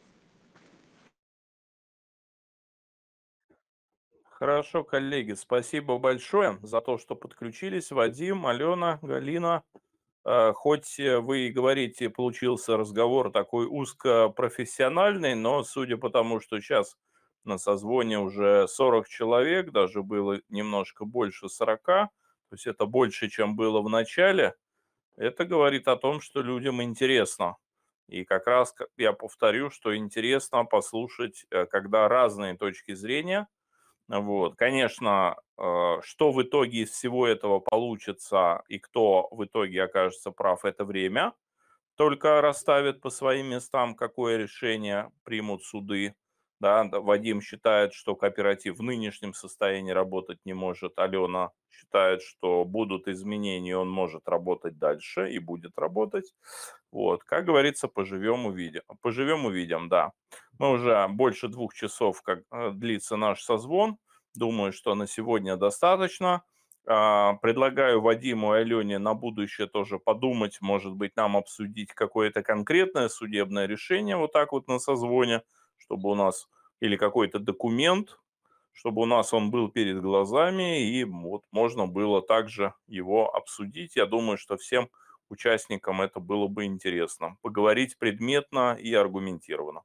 Хорошо, коллеги, спасибо большое за то, что подключились. Вадим, Алена, Галина. Хоть вы и говорите, получился разговор такой узкопрофессиональный, но судя по тому, что сейчас на созвоне уже сорок человек, даже было немножко больше сорока, то есть это больше, чем было в начале, это говорит о том, что людям интересно. И как раз я повторю, что интересно послушать, когда разные точки зрения. Вот. Конечно, что в итоге из всего этого получится и кто в итоге окажется прав, это время только расставит по своим местам, какое решение примут суды. Да, Вадим считает, что кооператив в нынешнем состоянии работать не может. Алена считает, что будут изменения, он может работать дальше и будет работать. Вот, как говорится, поживем увидим. Поживем увидим, да. Мы уже больше двух часов, как длится наш созвон. Думаю, что на сегодня достаточно. Предлагаю Вадиму и Алене на будущее тоже подумать, может быть, нам обсудить какое-то конкретное судебное решение вот так вот на созвоне, чтобы у нас, или какой-то документ, чтобы у нас он был перед глазами, и вот можно было также его обсудить. Я думаю, что всем участникам это было бы интересно. Поговорить предметно и аргументированно.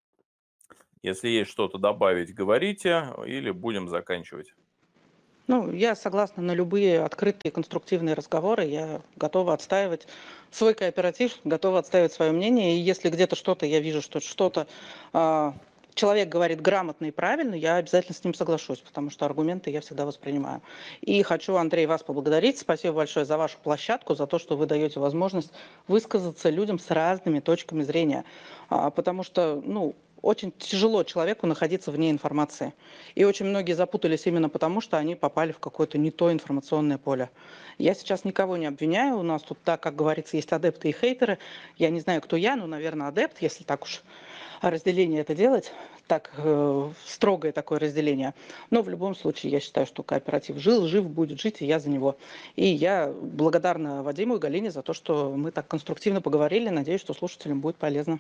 Если есть что-то добавить, говорите, или будем заканчивать. Ну, я согласна на любые открытые конструктивные разговоры. Я готова отстаивать свой кооператив, готова отстаивать свое мнение. И если где-то что-то, я вижу, что что-то э, человек говорит грамотно и правильно, я обязательно с ним соглашусь, потому что аргументы я всегда воспринимаю. И хочу, Андрей, вас поблагодарить. Спасибо большое за вашу площадку, за то, что вы даете возможность высказаться людям с разными точками зрения. А, потому что, ну, очень тяжело человеку находиться вне информации. И очень многие запутались именно потому, что они попали в какое-то не то информационное поле. Я сейчас никого не обвиняю. У нас тут, так как говорится, есть адепты и хейтеры. Я не знаю, кто я, но, наверное, адепт, если так уж разделение это делать. Так, э, строгое такое разделение. Но в любом случае, я считаю, что кооператив жил, жив, будет жить, и я за него. И я благодарна Вадиму и Галине за то, что мы так конструктивно поговорили. Надеюсь, что слушателям будет полезно.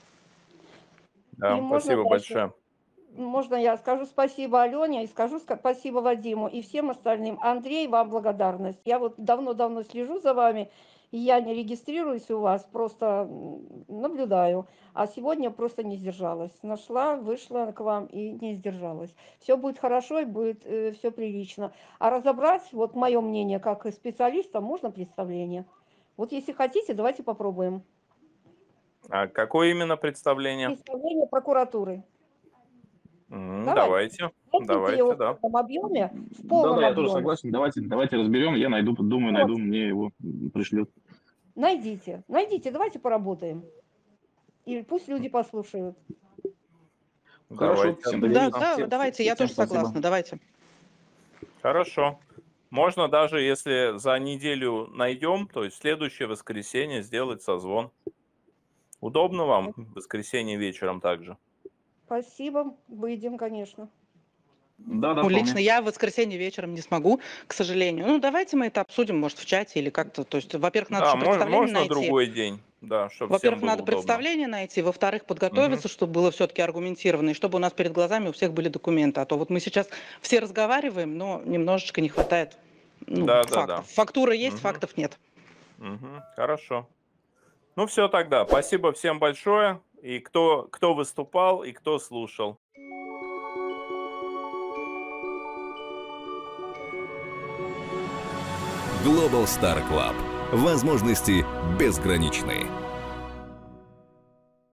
Да, И спасибо можно, большое. Можно я скажу спасибо Алене и скажу спасибо Вадиму и всем остальным. Андрей, вам благодарность. Я вот давно-давно слежу за вами, и я не регистрируюсь у вас, просто наблюдаю. А сегодня просто не сдержалась. Нашла, вышла к вам и не сдержалась. Все будет хорошо и будет э, все прилично. А разобрать, вот мое мнение, как специалиста, можно представление. Вот если хотите, давайте попробуем. А какое именно представление? Представление прокуратуры. Mm, давайте, давайте, давайте, его да. В полном объеме, в полном Да, да, я объеме. тоже согласен. Давайте, давайте разберем. Я найду, думаю, Вот. найду, мне его пришлют. Найдите, найдите, давайте поработаем. И пусть люди послушают. Хорошо, Давайте. всем Да, довериться. да, Всем- давайте, всем я тоже спасибо. согласна, давайте. Хорошо. Можно даже, если за неделю найдем, то есть в следующее воскресенье сделать созвон. Удобно вам в воскресенье вечером также? Спасибо, выйдем, конечно. Да, да, Ну, вполне. лично я в воскресенье вечером не смогу, к сожалению. Ну, давайте мы это обсудим, может, в чате или как-то. То есть, во-первых, надо Да, еще мож- представление можно найти. другой день, да, чтобы всем Во-первых, было надо удобно. представление найти, во-вторых, подготовиться, Мгм. чтобы было все-таки аргументировано, и чтобы у нас перед глазами у всех были документы. А то вот мы сейчас все разговариваем, но немножечко не хватает ну, Да, да, фактов. да. Фактура есть, Мгм. фактов нет. Мгм. Хорошо. Ну все тогда. Спасибо всем большое. И кто, кто выступал, и кто слушал. Global Star Club. Возможности безграничны.